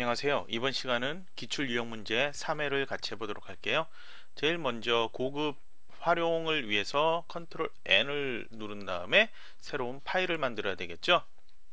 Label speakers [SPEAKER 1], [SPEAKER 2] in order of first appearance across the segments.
[SPEAKER 1] 안녕하세요. 이번 시간은 기출 유형 문제 3회를 같이 해보도록 할게요. 제일 먼저 고급 활용을 위해서 컨트롤 N을 누른 다음에 새로운 파일을 만들어야 되겠죠.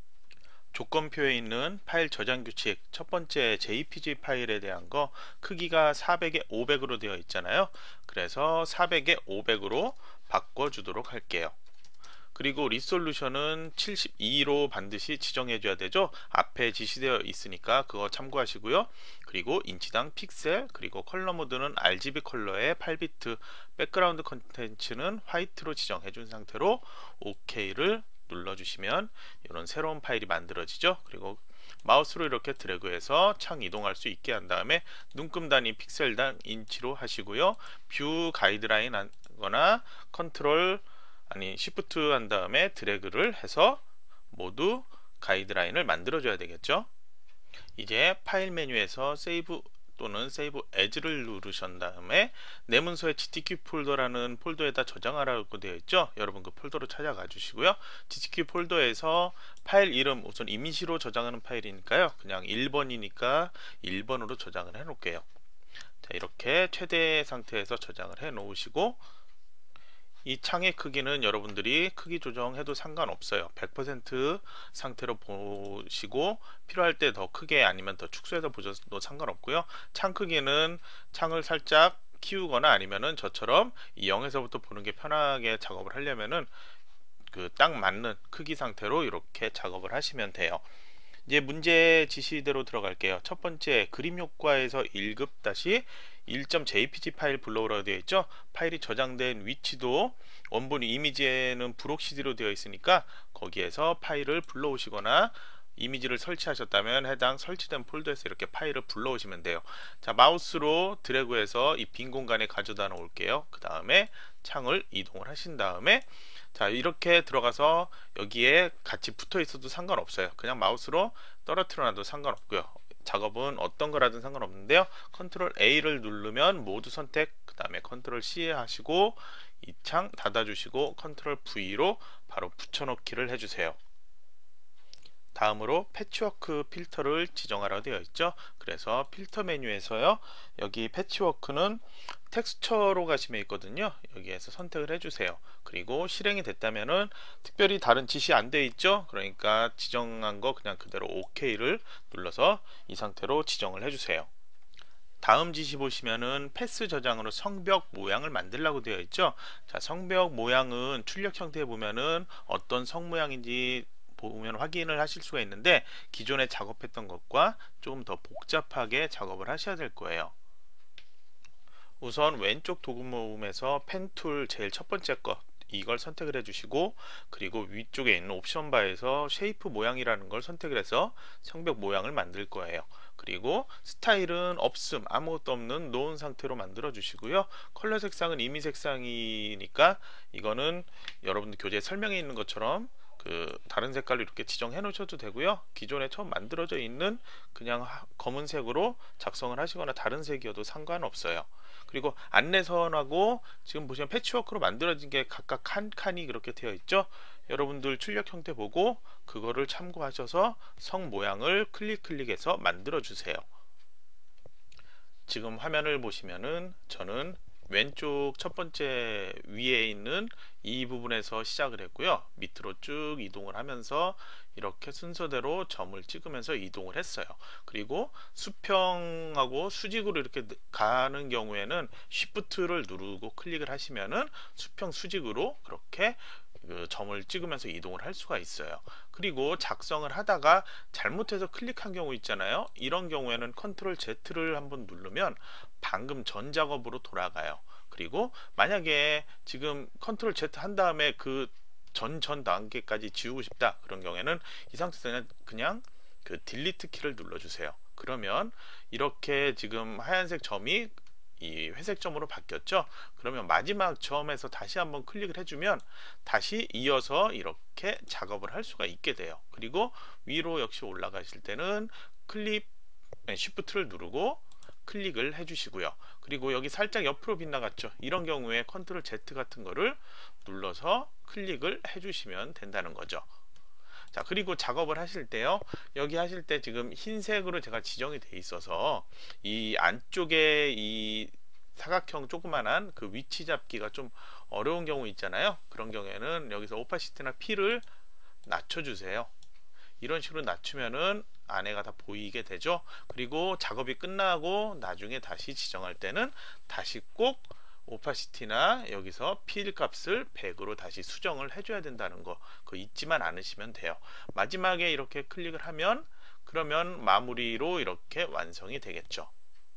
[SPEAKER 1] 조건표에 있는 파일 저장 규칙 첫 번째 JPG 파일에 대한 거 크기가 400에 500으로 되어 있잖아요. 그래서 400에 500으로 바꿔주도록 할게요. 그리고 리솔루션은 72로 반드시 지정해 줘야 되죠. 앞에 지시되어 있으니까 그거 참고하시고요. 그리고 인치당 픽셀, 그리고 컬러 모드는 RGB 컬러의 8비트, 백그라운드 컨텐츠는 화이트로 지정해 준 상태로 OK를 눌러주시면 이런 새로운 파일이 만들어지죠. 그리고 마우스로 이렇게 드래그해서 창 이동할 수 있게 한 다음에 눈금 단위 픽셀당 인치로 하시고요. 뷰 가이드라인 하거나 컨트롤 시프트 한 다음에 드래그를 해서 모두 가이드라인을 만들어 줘야 되겠죠. 이제 파일 메뉴에서 세이브 또는 세이브 에즈를 누르신 다음에 내 문서의 GTK 폴더라는 폴더에다 저장하라고 되어 있죠. 여러분 그 폴더로 찾아가 주시고요. GTK 폴더에서 파일 이름 우선 이미지로 저장하는 파일이니까요. 그냥 1번이니까 1번으로 저장을 해 놓을게요. 자, 이렇게 최대 상태에서 저장을 해 놓으시고 이 창의 크기는 여러분들이 크기 조정해도 상관없어요. 100% 상태로 보시고 필요할 때 더 크게 아니면 더 축소해서 보셔도 상관없고요. 창 크기는 창을 살짝 키우거나 아니면은 저처럼 이 0에서부터 보는 게 편하게 작업을 하려면은 그 딱 맞는 크기 상태로 이렇게 작업을 하시면 돼요. 이제 문제 지시대로 들어갈게요. 첫 번째 그림 효과에서 1급 다시 1.jpg 파일 불러오라고 되어 있죠. 파일이 저장된 위치도 원본 이미지에는 브록CD로 되어 있으니까 거기에서 파일을 불러오시거나 이미지를 설치하셨다면 해당 설치된 폴더에서 이렇게 파일을 불러오시면 돼요. 자, 마우스로 드래그해서 이 빈 공간에 가져다 놓을게요. 그 다음에 창을 이동을 하신 다음에 자, 이렇게 들어가서 여기에 같이 붙어 있어도 상관없어요. 그냥 마우스로 떨어뜨려 놔도 상관없고요. 작업은 어떤 거라든 상관없는데요. 컨트롤 A를 누르면 모두 선택, 그 다음에 컨트롤 C 하시고 이 창 닫아주시고 컨트롤 V로 바로 붙여넣기를 해주세요. 다음으로 패치워크 필터를 지정하라고 되어 있죠. 그래서 필터 메뉴에서요, 여기 패치워크는 텍스처로 가시면 있거든요. 여기에서 선택을 해주세요. 그리고 실행이 됐다면은 특별히 다른 지시 안 되어 있죠. 그러니까 지정한 거 그냥 그대로 OK를 눌러서 이 상태로 지정을 해주세요. 다음 지시 보시면은 패스 저장으로 성벽 모양을 만들라고 되어 있죠. 자, 성벽 모양은 출력 형태에 보면은 어떤 성 모양인지 보면 확인을 하실 수가 있는데 기존에 작업했던 것과 조금 더 복잡하게 작업을 하셔야 될 거예요. 우선 왼쪽 도구 모음에서 펜 툴 제일 첫 번째 거 이걸 선택을 해주시고 그리고 위쪽에 있는 옵션 바에서 쉐이프 모양이라는 걸 선택을 해서 성벽 모양을 만들 거예요. 그리고 스타일은 없음, 아무것도 없는 놓은 상태로 만들어 주시고요. 컬러 색상은 이미 색상이니까 이거는 여러분들 교재 설명에 있는 것처럼 그 다른 색깔로 이렇게 지정해 놓으셔도 되고요. 기존에 처음 만들어져 있는 그냥 검은색으로 작성을 하시거나 다른 색이어도 상관없어요. 그리고 안내선하고 지금 보시면 패치워크로 만들어진 게 각각 한 칸이 그렇게 되어 있죠. 여러분들 출력 형태 보고 그거를 참고하셔서 성 모양을 클릭해서 만들어 주세요. 지금 화면을 보시면은 저는 왼쪽 첫 번째 위에 있는 이 부분에서 시작을 했고요. 밑으로 쭉 이동을 하면서 이렇게 순서대로 점을 찍으면서 이동을 했어요. 그리고 수평하고 수직으로 이렇게 가는 경우에는 Shift를 누르고 클릭을 하시면은 수평 수직으로 그렇게 그 점을 찍으면서 이동을 할 수가 있어요. 그리고 작성을 하다가 잘못해서 클릭한 경우 있잖아요. 이런 경우에는 컨트롤 Z를 한번 누르면 방금 전 작업으로 돌아가요. 그리고 만약에 지금 컨트롤 Z 한 다음에 그 전 단계까지 지우고 싶다 그런 경우에는 이 상태에서는 그냥 그 딜리트 키를 눌러주세요. 그러면 이렇게 지금 하얀색 점이 이 회색 점으로 바뀌었죠. 그러면 마지막 점에서 다시 한번 클릭을 해주면 다시 이어서 이렇게 작업을 할 수가 있게 돼요. 그리고 위로 역시 올라가실 때는 Shift를 누르고 클릭을 해주시고요. 그리고 여기 살짝 옆으로 빗나갔죠. 이런 경우에 컨트롤 Z 같은 거를 눌러서 클릭을 해주시면 된다는 거죠. 자, 그리고 작업을 하실 때요, 여기 하실 때 지금 흰색으로 제가 지정이 돼 있어서 이 안쪽에 이 사각형 조그만한 그 위치 잡기가 좀 어려운 경우 있잖아요. 그런 경우에는 여기서 오파시티나 P를 낮춰주세요. 이런 식으로 낮추면은 안에가 다 보이게 되죠. 그리고 작업이 끝나고 나중에 다시 지정할 때는 다시 꼭 오파시티나 여기서 필 값을 100으로 다시 수정을 해줘야 된다는 거, 그거 잊지만 않으시면 돼요. 마지막에 이렇게 클릭을 하면 그러면 마무리로 이렇게 완성이 되겠죠.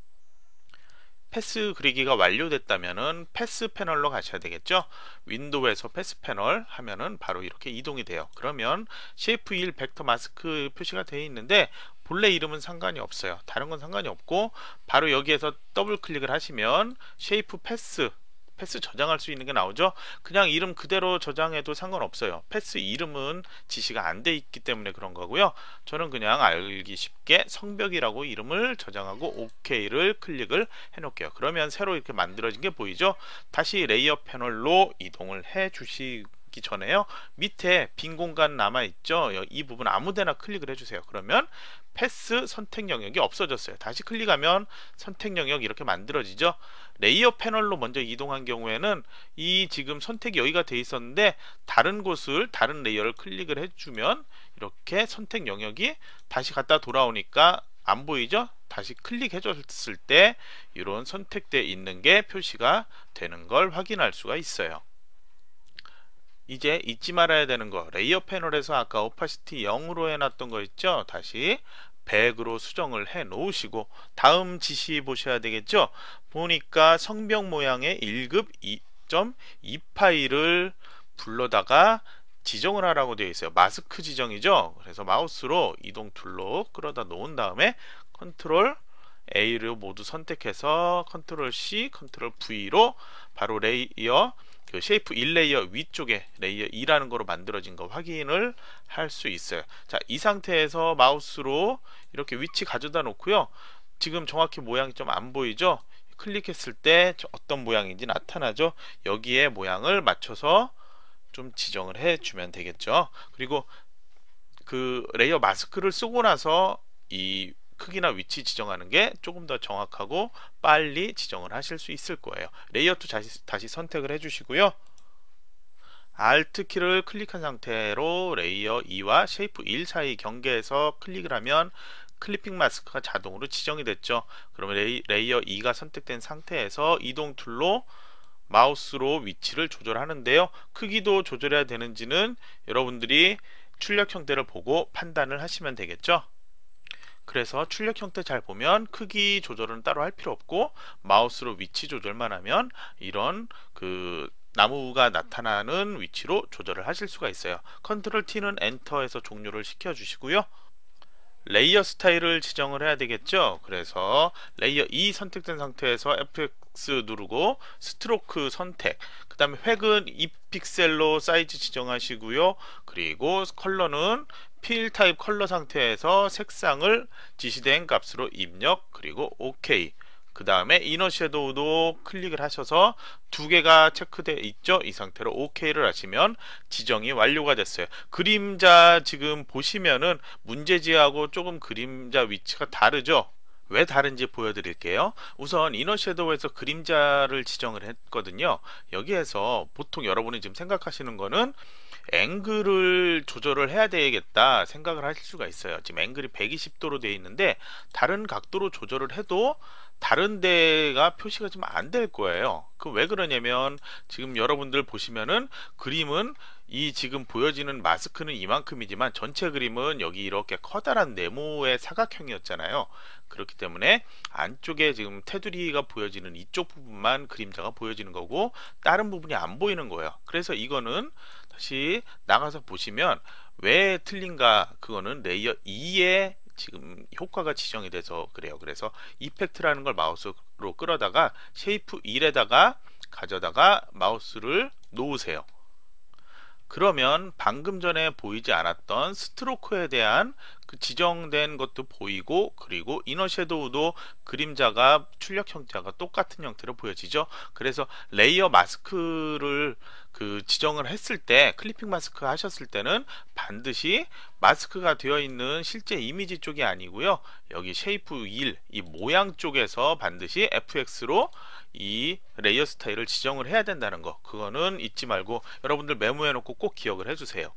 [SPEAKER 1] 패스 그리기가 완료됐다면은 패스 패널로 가셔야 되겠죠. 윈도우에서 패스 패널 하면은 바로 이렇게 이동이 돼요. 그러면 쉐이프 1 벡터 마스크 표시가 되어 있는데 본래 이름은 상관이 없어요. 다른 건 상관이 없고 바로 여기에서 더블 클릭을 하시면 쉐이프 패스 저장할 수 있는 게 나오죠. 그냥 이름 그대로 저장해도 상관없어요. 패스 이름은 지시가 안 돼 있기 때문에 그런 거고요. 저는 그냥 알기 쉽게 성벽이라고 이름을 저장하고 OK를 클릭을 해 놓을게요. 그러면 새로 이렇게 만들어진 게 보이죠. 다시 레이어 패널로 이동을 해 주시기 전에요, 밑에 빈 공간 남아 있죠. 이 부분 아무데나 클릭을 해주세요. 그러면 패스 선택 영역이 없어졌어요. 다시 클릭하면 선택 영역 이렇게 만들어지죠. 레이어 패널로 먼저 이동한 경우에는 이 지금 선택이 여기가 돼 있었는데 다른 곳을 다른 레이어를 클릭을 해주면 이렇게 선택 영역이 다시 갖다 돌아오니까 안 보이죠? 다시 클릭해 줬을 때 이런 선택되어 있는 게 표시가 되는 걸 확인할 수가 있어요. 이제 잊지 말아야 되는 거, 레이어 패널에서 아까 오파시티 0으로 해놨던 거 있죠? 다시 100으로 수정을 해 놓으시고 다음 지시 보셔야 되겠죠? 보니까 성벽 모양의 1급 2.2 파일을 불러다가 지정을 하라고 되어 있어요. 마스크 지정이죠? 그래서 마우스로 이동 툴로 끌어다 놓은 다음에 컨트롤 A를 모두 선택해서 컨트롤 C, 컨트롤 V로 바로 레이어 그 쉐이프 1레이어 위쪽에 레이어 2라는 거로 만들어진 거 확인을 할 수 있어요. 자, 이 상태에서 마우스로 이렇게 위치 가져다 놓고요. 지금 정확히 모양이 좀 안 보이죠? 클릭했을 때 어떤 모양인지 나타나죠? 여기에 모양을 맞춰서 좀 지정을 해 주면 되겠죠. 그리고 그 레이어 마스크를 쓰고 나서 이 크기나 위치 지정하는 게 조금 더 정확하고 빨리 지정을 하실 수 있을 거예요. 레이어 2 다시 선택을 해주시고요. Alt 키를 클릭한 상태로 레이어 2와 쉐이프 1 사이 경계에서 클릭을 하면 클리핑 마스크가 자동으로 지정이 됐죠. 그러면 레이어 2가 선택된 상태에서 이동 툴로 마우스로 위치를 조절하는데요. 크기도 조절해야 되는지는 여러분들이 출력 형태를 보고 판단을 하시면 되겠죠. 그래서 출력 형태 잘 보면 크기 조절은 따로 할 필요 없고 마우스로 위치 조절만 하면 이런 그 나무가 나타나는 위치로 조절을 하실 수가 있어요. 컨트롤 T는 엔터에서 종료를 시켜 주시고요. 레이어 스타일을 지정을 해야 되겠죠. 그래서 레이어 2 선택된 상태에서 FX 누르고 스트로크 선택, 그 다음에 획은 2픽셀로 사이즈 지정하시고요. 그리고 컬러는 필 타입 컬러 상태에서 색상을 지시된 값으로 입력, 그리고 OK. 그 다음에 이너 섀도우도 클릭을 하셔서 두 개가 체크되어 있죠. 이 상태로 OK를 하시면 지정이 완료가 됐어요. 그림자 지금 보시면은 문제지하고 조금 그림자 위치가 다르죠. 왜 다른지 보여드릴게요. 우선 이너 섀도우에서 그림자를 지정을 했거든요. 여기에서 보통 여러분이 지금 생각하시는 거는 앵글을 조절을 해야 되겠다 생각을 하실 수가 있어요. 지금 앵글이 120도로 되어 있는데 다른 각도로 조절을 해도 다른 데가 표시가 좀 안 될 거예요. 그 왜 그러냐면 지금 여러분들 보시면은 그림은 이 지금 보여지는 마스크는 이만큼이지만 전체 그림은 여기 이렇게 커다란 네모의 사각형이었잖아요. 그렇기 때문에 안쪽에 지금 테두리가 보여지는 이쪽 부분만 그림자가 보여지는 거고 다른 부분이 안 보이는 거예요. 그래서 이거는 다시 나가서 보시면 왜 틀린가, 그거는 레이어 2에 지금 효과가 지정이 돼서 그래요. 그래서 이펙트라는 걸 마우스로 끌어다가 쉐이프 1에다가 가져다가 마우스를 놓으세요. 그러면 방금 전에 보이지 않았던 스트로크에 대한 그 지정된 것도 보이고, 그리고 이너 섀도우도 그림자가 출력 형태가 똑같은 형태로 보여지죠. 그래서 레이어 마스크를 그 지정을 했을 때, 클리핑 마스크 하셨을 때는 반드시 마스크가 되어 있는 실제 이미지 쪽이 아니고요. 여기 쉐이프 1, 이 모양 쪽에서 반드시 FX로 이 레이어 스타일을 지정을 해야 된다는 거, 그거는 잊지 말고 여러분들 메모해 놓고 꼭 기억을 해 주세요.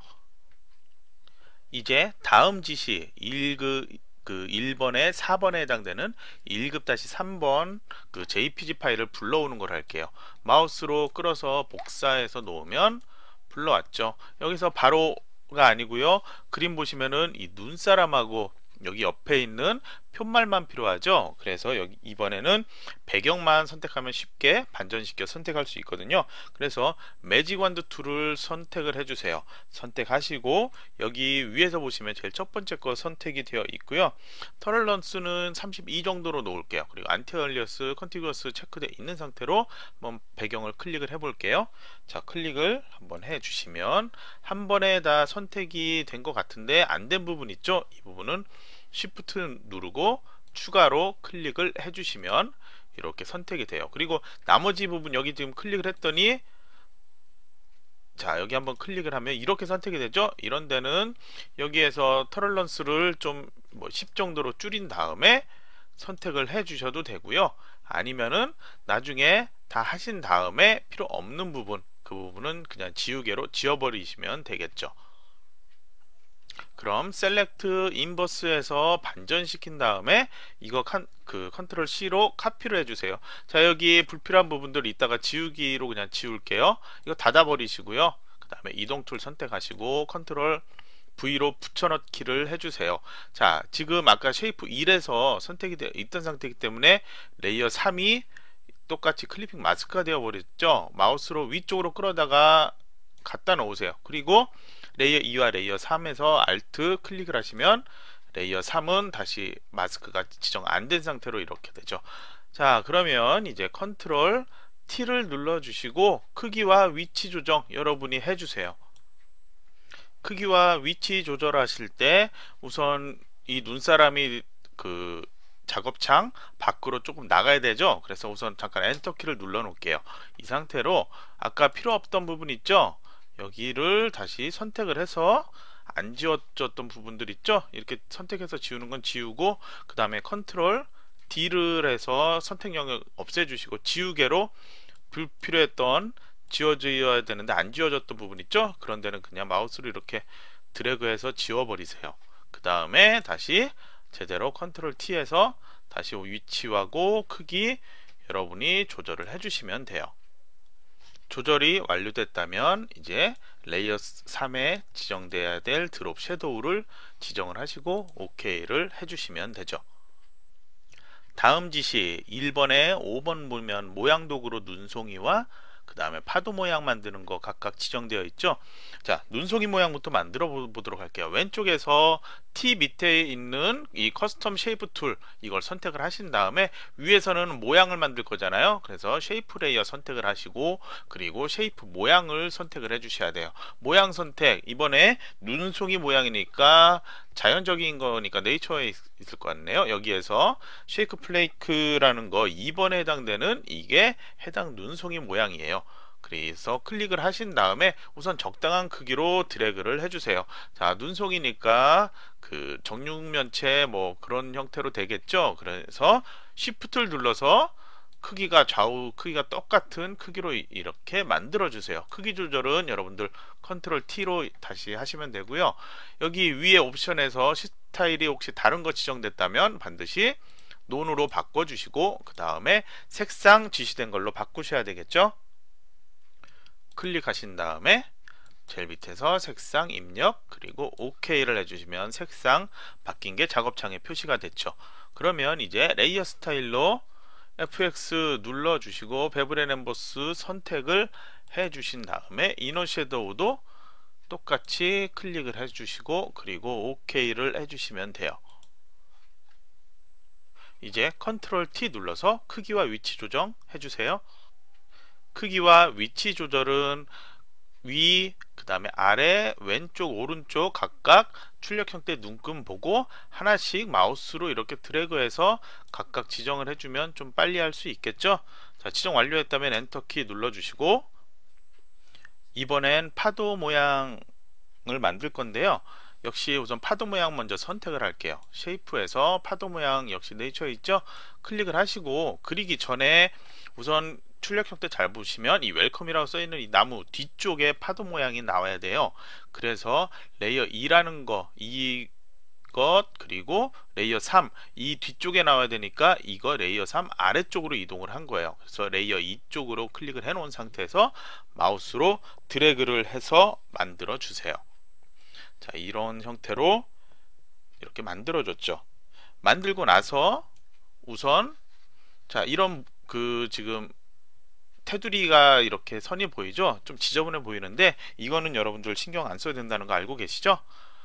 [SPEAKER 1] 이제 다음 지시 1번에 4번에 해당되는 1급-3번 그 JPG 파일을 불러오는 걸 할게요. 마우스로 끌어서 복사해서 놓으면 불러왔죠. 여기서 바로가 아니고요. 그림 보시면은 이 눈사람하고 여기 옆에 있는 표말만 필요하죠. 그래서 여기 이번에는 배경만 선택하면 쉽게 반전시켜 선택할 수 있거든요. 그래서 매직 원드 툴을 선택을 해주세요. 선택하시고 여기 위에서 보시면 제일 첫 번째 거 선택이 되어 있고요. 털런스는 32 정도로 놓을게요. 그리고 안티 얼리어스, 컨티구어스 체크되어 있는 상태로 한번 배경을 클릭을 해볼게요. 자, 클릭을 한번 해주시면 한 번에 다 선택이 된 것 같은데 안 된 부분 있죠? 이 부분은 Shift 누르고 추가로 클릭을 해주시면 이렇게 선택이 돼요. 그리고 나머지 부분 여기 지금 클릭을 했더니 자, 여기 한번 클릭을 하면 이렇게 선택이 되죠. 이런 데는 여기에서 털런스를 좀 10 정도로 줄인 다음에 선택을 해 주셔도 되고요. 아니면은 나중에 다 하신 다음에 필요 없는 부분, 그 부분은 그냥 지우개로 지워버리시면 되겠죠. 그럼 셀렉트 인버스에서 반전시킨 다음에 이거 컨트롤 C로 카피를 해주세요. 자, 여기 불필요한 부분들 이따가 지우기로 그냥 지울게요. 이거 닫아 버리시고요. 그 다음에 이동 툴 선택하시고 컨트롤 V로 붙여넣기를 해주세요. 자, 지금 아까 쉐이프 1에서 선택이 되어 있던 상태이기 때문에 레이어 3이 똑같이 클리핑 마스크가 되어 버렸죠. 마우스로 위쪽으로 끌어다가 갖다 놓으세요. 그리고 레이어 2와 레이어 3에서 Alt 클릭을 하시면 레이어 3은 다시 마스크가 지정 안 된 상태로 이렇게 되죠. 자, 그러면 이제 컨트롤 T를 눌러 주시고 크기와 위치 조정 여러분이 해주세요. 크기와 위치 조절하실 때 우선 이 눈사람이 그 작업창 밖으로 조금 나가야 되죠. 그래서 우선 잠깐 엔터 키를 눌러 놓을게요. 이 상태로 아까 필요 없던 부분 있죠. 여기를 다시 선택을 해서 안 지워졌던 부분들 있죠. 이렇게 선택해서 지우는 건 지우고 그 다음에 컨트롤 D를 해서 선택 영역 없애주시고 지우개로 불필요했던 지워져야 되는데 안 지워졌던 부분 있죠. 그런 데는 그냥 마우스로 이렇게 드래그해서 지워버리세요. 그 다음에 다시 제대로 컨트롤 T에서 다시 위치하고 크기 여러분이 조절을 해주시면 돼요. 조절이 완료됐다면 이제 레이어 3에 지정돼야 될 드롭 섀도우를 지정을 하시고 OK를 해주시면 되죠. 다음 지시 1번에 5번 보면 모양 도구로 눈송이와 그 다음에 파도 모양 만드는 거 각각 지정되어 있죠. 자, 눈송이 모양부터 만들어 보도록 할게요. 왼쪽에서 T 밑에 있는 이 커스텀 쉐이프 툴 이걸 선택을 하신 다음에 위에서는 모양을 만들 거잖아요. 그래서 쉐이프 레이어 선택을 하시고 그리고 쉐이프 모양을 선택을 해 주셔야 돼요. 모양 선택, 이번에 눈송이 모양이니까 자연적인 거니까 네이처에 있을 것 같네요. 여기에서 쉐이크 플레이크라는 거 2번에 해당되는 이게 해당 눈송이 모양이에요. 그래서 클릭을 하신 다음에 우선 적당한 크기로 드래그를 해주세요. 자, 눈송이니까 그 정육면체 뭐 그런 형태로 되겠죠. 그래서 Shift를 눌러서 크기가 좌우 크기가 똑같은 크기로 이렇게 만들어 주세요. 크기 조절은 여러분들 컨트롤 T로 다시 하시면 되고요. 여기 위에 옵션에서 스타일이 혹시 다른 거 지정됐다면 반드시 논으로 바꿔 주시고 그 다음에 색상 지시된 걸로 바꾸셔야 되겠죠. 클릭하신 다음에 제일 밑에서 색상 입력 그리고 OK를 해주시면 색상 바뀐 게 작업창에 표시가 됐죠. 그러면 이제 레이어 스타일로 FX 눌러주시고 베블 앤 엠보스 선택을 해주신 다음에 이너 섀도우도 똑같이 클릭을 해주시고 그리고 OK를 해주시면 돼요. 이제 컨트롤 T 눌러서 크기와 위치 조정 해주세요. 크기와 위치 조절은 위, 그 다음에 아래, 왼쪽, 오른쪽 각각 출력 형태 눈금 보고 하나씩 마우스로 이렇게 드래그해서 각각 지정을 해주면 좀 빨리 할 수 있겠죠. 자, 지정 완료했다면 엔터키 눌러주시고 이번엔 파도 모양 만들 건데요. 역시 우선 파도 모양 먼저 선택을 할게요. 쉐이프에서 파도 모양 역시 네이처에 있죠. 클릭을 하시고 그리기 전에 우선 출력 형태 잘 보시면 이 웰컴이라고 써있는 이 나무 뒤쪽에 파도 모양이 나와야 돼요. 그래서 레이어 2라는 거 이것 그리고 레이어 3 이 뒤쪽에 나와야 되니까 이거 레이어 3 아래쪽으로 이동을 한 거예요. 그래서 레이어 2 쪽으로 클릭을 해 놓은 상태에서 마우스로 드래그를 해서 만들어 주세요. 자, 이런 형태로 이렇게 만들어 줬죠. 만들고 나서 우선 자, 이런 지금 테두리가 이렇게 선이 보이죠? 좀 지저분해 보이는데 이거는 여러분들 신경 안 써야 된다는 거 알고 계시죠?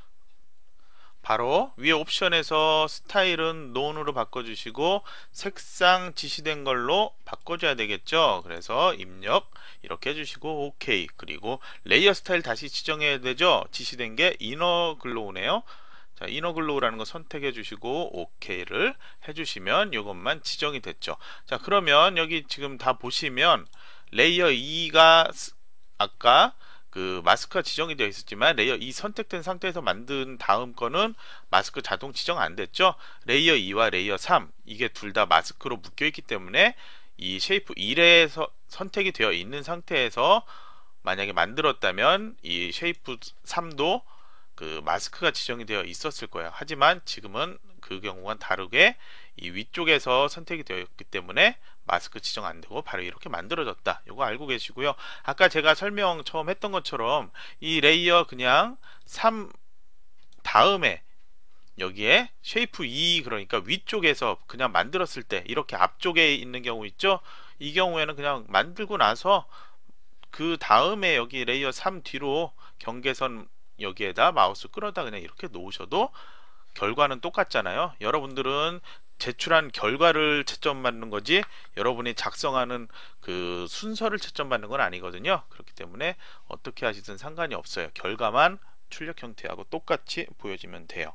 [SPEAKER 1] 바로 위에 옵션에서 스타일은 논으로 바꿔주시고 색상 지시된 걸로 바꿔줘야 되겠죠. 그래서 입력 이렇게 해주시고 OK. 그리고 레이어 스타일 다시 지정해야 되죠. 지시된 게 이너 글로우네요. 자, 이너 글로우라는 거 선택해 주시고 OK를 해주시면 이것만 지정이 됐죠. 자, 그러면 여기 지금 다 보시면 레이어 2가 아까 마스크가 지정이 되어 있었지만 레이어 2 선택된 상태에서 만든 다음 거는 마스크 자동 지정 안 됐죠. 레이어 2와 레이어 3 이게 둘 다 마스크로 묶여 있기 때문에 이 쉐이프 1에서 선택이 되어 있는 상태에서 만약에 만들었다면 이 쉐이프 3도 마스크가 지정이 되어 있었을 거예요. 하지만 지금은 그 경우와는 다르게 이 위쪽에서 선택이 되어 있기 때문에 마스크 지정 안 되고 바로 이렇게 만들어졌다. 이거 알고 계시고요. 아까 제가 설명 처음 했던 것처럼 이 레이어 그냥 3 다음에 여기에 쉐이프 2 그러니까 위쪽에서 그냥 만들었을 때 이렇게 앞쪽에 있는 경우 있죠. 이 경우에는 그냥 만들고 나서 그 다음에 여기 레이어 3 뒤로 경계선 여기에다 마우스 끌어다 그냥 이렇게 놓으셔도 결과는 똑같잖아요. 여러분들은 제출한 결과를 채점받는 거지 여러분이 작성하는 순서를 채점받는 건 아니거든요. 그렇기 때문에 어떻게 하시든 상관이 없어요. 결과만 출력 형태하고 똑같이 보여지면 돼요.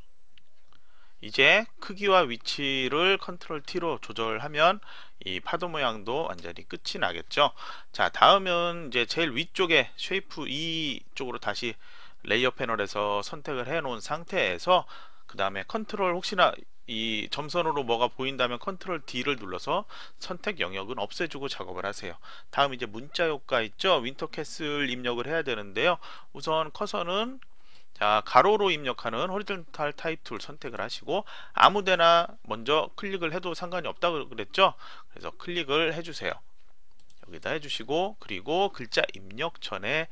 [SPEAKER 1] 이제 크기와 위치를 컨트롤 T로 조절하면 이 파도 모양도 완전히 끝이 나겠죠. 자, 다음은 이제 제일 위쪽에 쉐이프 2 쪽으로 다시 레이어 패널에서 선택을 해 놓은 상태에서 그 다음에 컨트롤 혹시나 이 점선으로 뭐가 보인다면 컨트롤 D를 눌러서 선택 영역은 없애주고 작업을 하세요. 다음 이제 문자 효과 있죠. 윈터캐슬 입력을 해야 되는데요. 우선 커서는 자, 가로로 입력하는 호리존탈 타입 툴 선택을 하시고 아무데나 먼저 클릭을 해도 상관이 없다고 그랬죠. 그래서 클릭을 해주세요. 여기다 해주시고 그리고 글자 입력 전에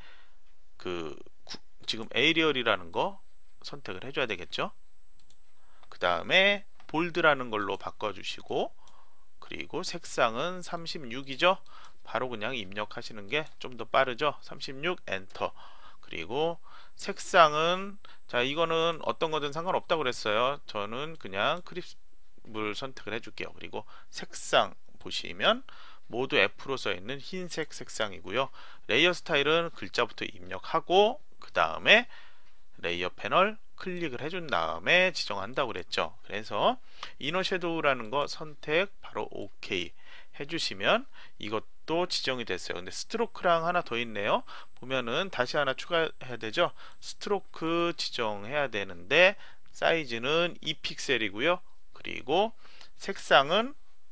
[SPEAKER 1] 지금 에이리얼이라는 거 선택을 해줘야 되겠죠. 그 다음에 볼드라는 걸로 바꿔주시고 그리고 색상은 36이죠. 바로 그냥 입력하시는 게 좀 더 빠르죠. 36 엔터. 그리고 색상은 자, 이거는 어떤 거든 상관없다고 그랬어요. 저는 그냥 크립을 선택을 해줄게요. 그리고 색상 보시면 모두 F로 써있는 흰색 색상이고요. 레이어 스타일은 글자부터 입력하고 그 다음에 레이어 패널 클릭을 해준 다음에 지정한다고 그랬죠. 그래서 이너 섀도우라는 거 선택 바로 OK 해주시면 이것도 지정이 됐어요. 근데 스트로크랑 하나 더 있네요. 보면은 다시 하나 추가해야 되죠. 스트로크 지정해야 되는데 사이즈는 2픽셀이고요. 그리고 색상은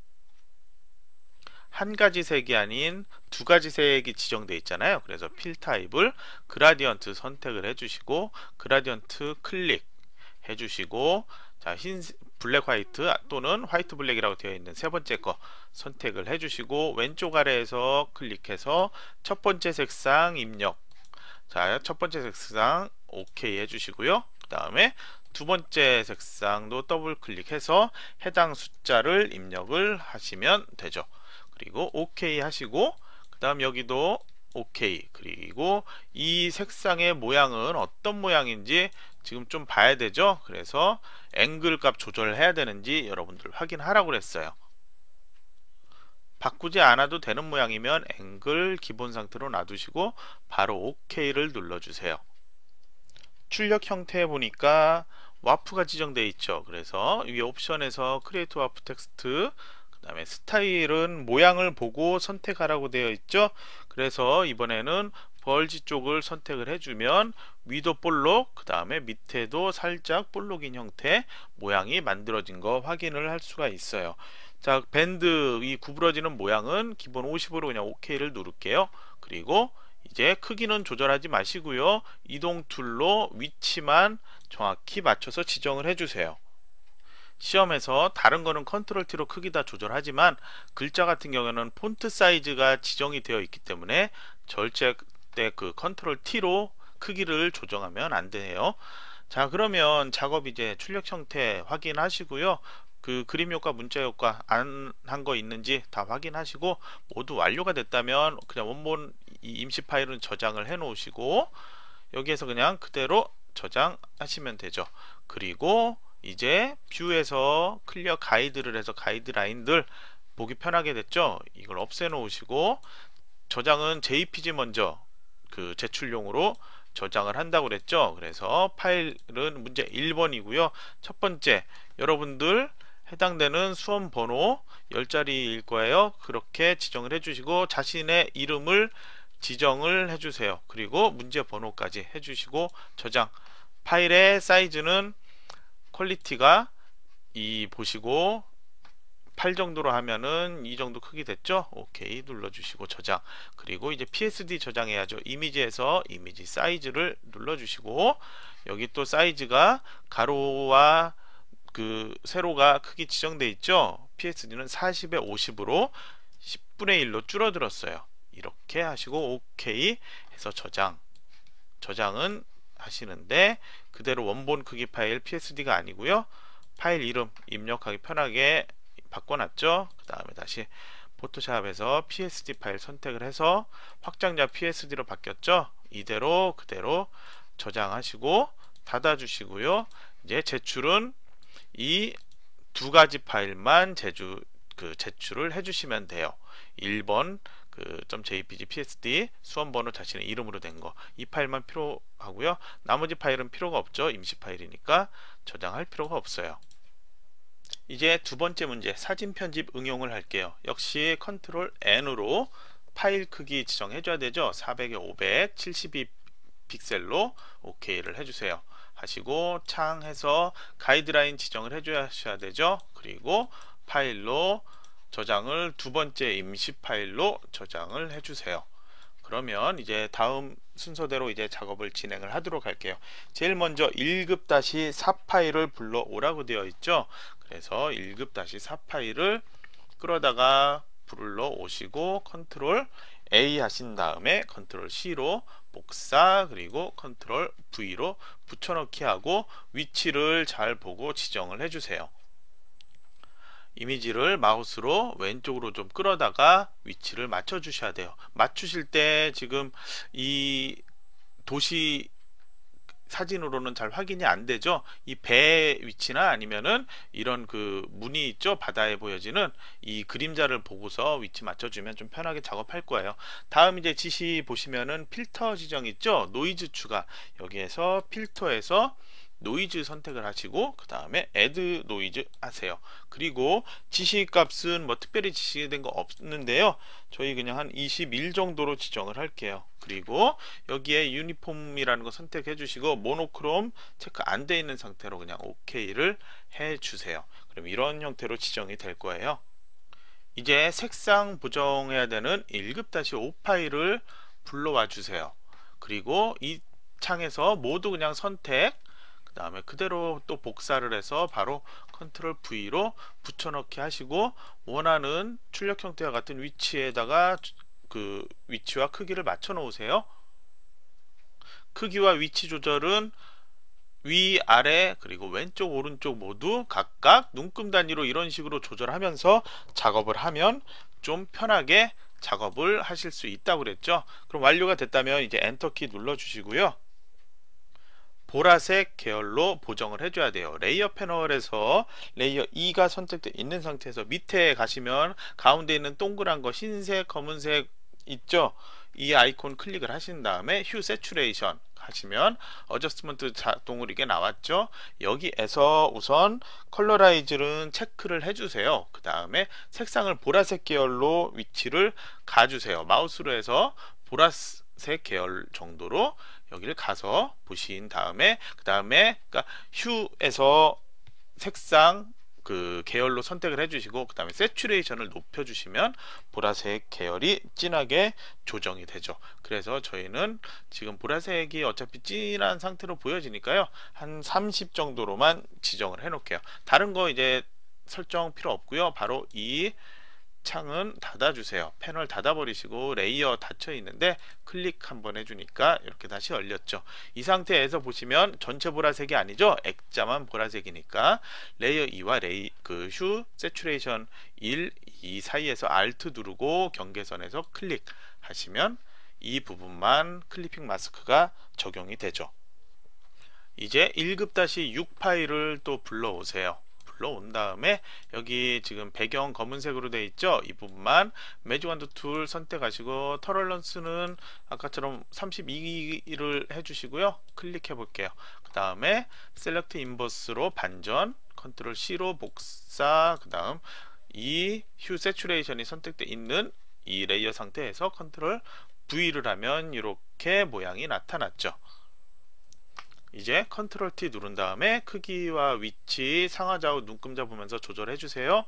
[SPEAKER 1] 한 가지 색이 아닌 두 가지 색이 지정되어 있잖아요. 그래서 필 타입을 그라디언트 선택을 해주시고 그라디언트 클릭 해주시고 자, 블랙 화이트 또는 화이트 블랙이라고 되어 있는 세 번째 거 선택을 해주시고 왼쪽 아래에서 클릭해서 첫 번째 색상 입력. 자, 첫 번째 색상 OK 해주시고요. 그 다음에 두 번째 색상도 더블 클릭해서 해당 숫자를 입력을 하시면 되죠. 그리고 OK 하시고 그 다음 여기도 OK. 그리고 이 색상의 모양은 어떤 모양인지 지금 좀 봐야 되죠. 그래서 앵글 값 조절해야 되는지 여러분들 확인하라고 그랬어요. 바꾸지 않아도 되는 모양이면 앵글 기본 상태로 놔두시고 바로 OK를 눌러주세요. 출력 형태에 보니까 와프가 지정되어 있죠. 그래서 위 옵션에서 크리에이트 와프 텍스트 그 다음에 스타일은 모양을 보고 선택하라고 되어 있죠. 그래서 이번에는 벌지 쪽을 선택을 해주면 위도 볼록, 그 다음에 밑에도 살짝 볼록인 형태 모양이 만들어진 거 확인을 할 수가 있어요. 자, 밴드 이 구부러지는 모양은 기본 50으로 그냥 OK를 누를게요. 그리고 이제 크기는 조절하지 마시고요. 이동 툴로 위치만 정확히 맞춰서 지정을 해주세요. 시험에서 다른 거는 컨트롤 T로 크기 다 조절하지만 글자 같은 경우에는 폰트 사이즈가 지정이 되어 있기 때문에 절대 그 컨트롤 T로 크기를 조정하면 안 돼요. 자, 그러면 작업 이제 출력 형태 확인하시고요. 그 그림 효과, 문자 효과 안 한 거 있는지 다 확인하시고 모두 완료가 됐다면 그냥 원본 이 임시 파일은 저장을 해 놓으시고 여기에서 그냥 그대로 저장하시면 되죠. 그리고 이제 뷰에서 클리어 가이드를 해서 가이드라인들 보기 편하게 됐죠. 이걸 없애 놓으시고 저장은 JPG 먼저 그 제출용으로 저장을 한다고 그랬죠. 그래서 파일은 문제 1번이고요. 첫 번째, 여러분들 해당되는 수험 번호 10자리일 거예요. 그렇게 지정을 해주시고 자신의 이름을 지정을 해주세요. 그리고 문제 번호까지 해주시고 저장. 파일의 사이즈는 퀄리티가 이 보시고 8 정도로 하면은 이 정도 크기 됐죠. 오케이 눌러주시고 저장. 그리고 이제 PSD 저장해야죠. 이미지에서 이미지 사이즈를 눌러주시고 여기 또 사이즈가 가로와 그 세로가 크기 지정돼 있죠. PSD는 40에 50으로 10분의 1로 줄어들었어요. 이렇게 하시고 오케이 해서 저장은 하시는데 그대로 원본 크기 파일 PSD가 아니고요. 파일 이름 입력하기 편하게 바꿔놨죠. 그 다음에 다시 포토샵에서 PSD 파일 선택을 해서 확장자 PSD로 바뀌었죠. 이대로 그대로 저장하시고 닫아주시고요. 이제 제출은 이 두 가지 파일만 제출을 해주시면 돼요. 1번 그 .jpg psd 수험번호 자신의 이름으로 된 거 이 파일만 필요하고요. 나머지 파일은 필요가 없죠. 임시 파일이니까 저장할 필요가 없어요. 이제 두 번째 문제 사진 편집 응용을 할게요. 역시 컨트롤 N으로 파일 크기 지정해 줘야 되죠. 400에 500 72 픽셀로 OK를 해주세요. 하시고 창해서 가이드라인 지정을 해줘야 되죠. 그리고 파일로 저장을 두 번째 임시 파일로 저장을 해주세요. 그러면 이제 다음 순서대로 이제 작업을 진행을 하도록 할게요. 제일 먼저 1급-4 파일을 불러오라고 되어 있죠. 그래서 1급-4 파일을 끌어다가 불러 오시고 컨트롤 A 하신 다음에 컨트롤 C로 복사 그리고 컨트롤 V로 붙여넣기 하고 위치를 잘 보고 지정을 해주세요. 이미지를 마우스로 왼쪽으로 좀 끌어다가 위치를 맞춰 주셔야 돼요. 맞추실 때 지금 이 도시 사진으로는 잘 확인이 안 되죠. 이 배 위치나 아니면은 이런 그 문이 있죠. 바다에 보여지는 이 그림자를 보고서 위치 맞춰주면 좀 편하게 작업할 거예요. 다음 이제 지시 보시면은 필터 지정 있죠. 노이즈 추가. 여기에서 필터에서 노이즈 선택을 하시고 그 다음에 add 노이즈 하세요. 그리고 지시 값은 뭐 특별히 지시된 거 없는데요. 저희 그냥 한 21 정도로 지정을 할게요. 그리고 여기에 유니폼이라는 거 선택해 주시고 모노크롬 체크 안 돼 있는 상태로 그냥 OK를 해 주세요. 그럼 이런 형태로 지정이 될 거예요. 이제 색상 보정해야 되는 1급-5 파일을 불러와 주세요. 그리고 이 창에서 모두 그냥 선택 그 다음에 그대로 또 복사를 해서 바로 컨트롤 V로 붙여넣기 하시고 원하는 출력 형태와 같은 위치에다가 그 위치와 크기를 맞춰 놓으세요. 크기와 위치 조절은 위, 아래 그리고 왼쪽, 오른쪽 모두 각각 눈금 단위로 이런 식으로 조절하면서 작업을 하면 좀 편하게 작업을 하실 수 있다고 그랬죠. 그럼 완료가 됐다면 이제 엔터키 눌러 주시고요. 보라색 계열로 보정을 해줘야 돼요. 레이어 패널에서 레이어 2가 선택되어 있는 상태에서 밑에 가시면 가운데 있는 동그란 거 흰색, 검은색 있죠? 이 아이콘 클릭을 하신 다음에 휴 세츄레이션 하시면 어저스트먼트 자동으로 이게 나왔죠? 여기에서 우선 컬러라이즈는 체크를 해주세요. 그 다음에 색상을 보라색 계열로 위치를 가주세요. 마우스로 해서 보라색 계열 정도로 여기를 가서 보신 다음에 그 다음에 그러니까 휴에서 색상 그 계열로 선택을 해주시고 그 다음에 새츄레이션을 높여주시면 보라색 계열이 진하게 조정이 되죠. 그래서 저희는 지금 보라색이 어차피 진한 상태로 보여지니까요, 한 30 정도로만 지정을 해 놓을게요. 다른 거 이제 설정 필요 없고요. 바로 이 창은 닫아주세요. 패널 닫아버리시고 레이어 닫혀 있는데 클릭 한번 해주니까 이렇게 다시 열렸죠. 이 상태에서 보시면 전체 보라색이 아니죠. 액자만 보라색이니까 레이어 2와 휴 세츄레이션 1, 2 사이에서 Alt 누르고 경계선에서 클릭하시면 이 부분만 클리핑 마스크가 적용이 되죠. 이제 1급-6 파일을 또 불러오세요. 불러온 다음에 여기 지금 배경 검은색으로 되어 있죠. 이 부분만 매직 원드 툴 선택하시고 털럴런스는 아까처럼 32를 해주시고요. 클릭해 볼게요. 그 다음에 셀렉트 인버스로 반전, 컨트롤 C로 복사, 그 다음 이 휴 세츄레이션이 선택되어 있는 이 레이어 상태에서 컨트롤 V를 하면 이렇게 모양이 나타났죠. 이제 컨트롤 T 누른 다음에 크기와 위치 상하좌우 눈금자 보면서 조절해 주세요.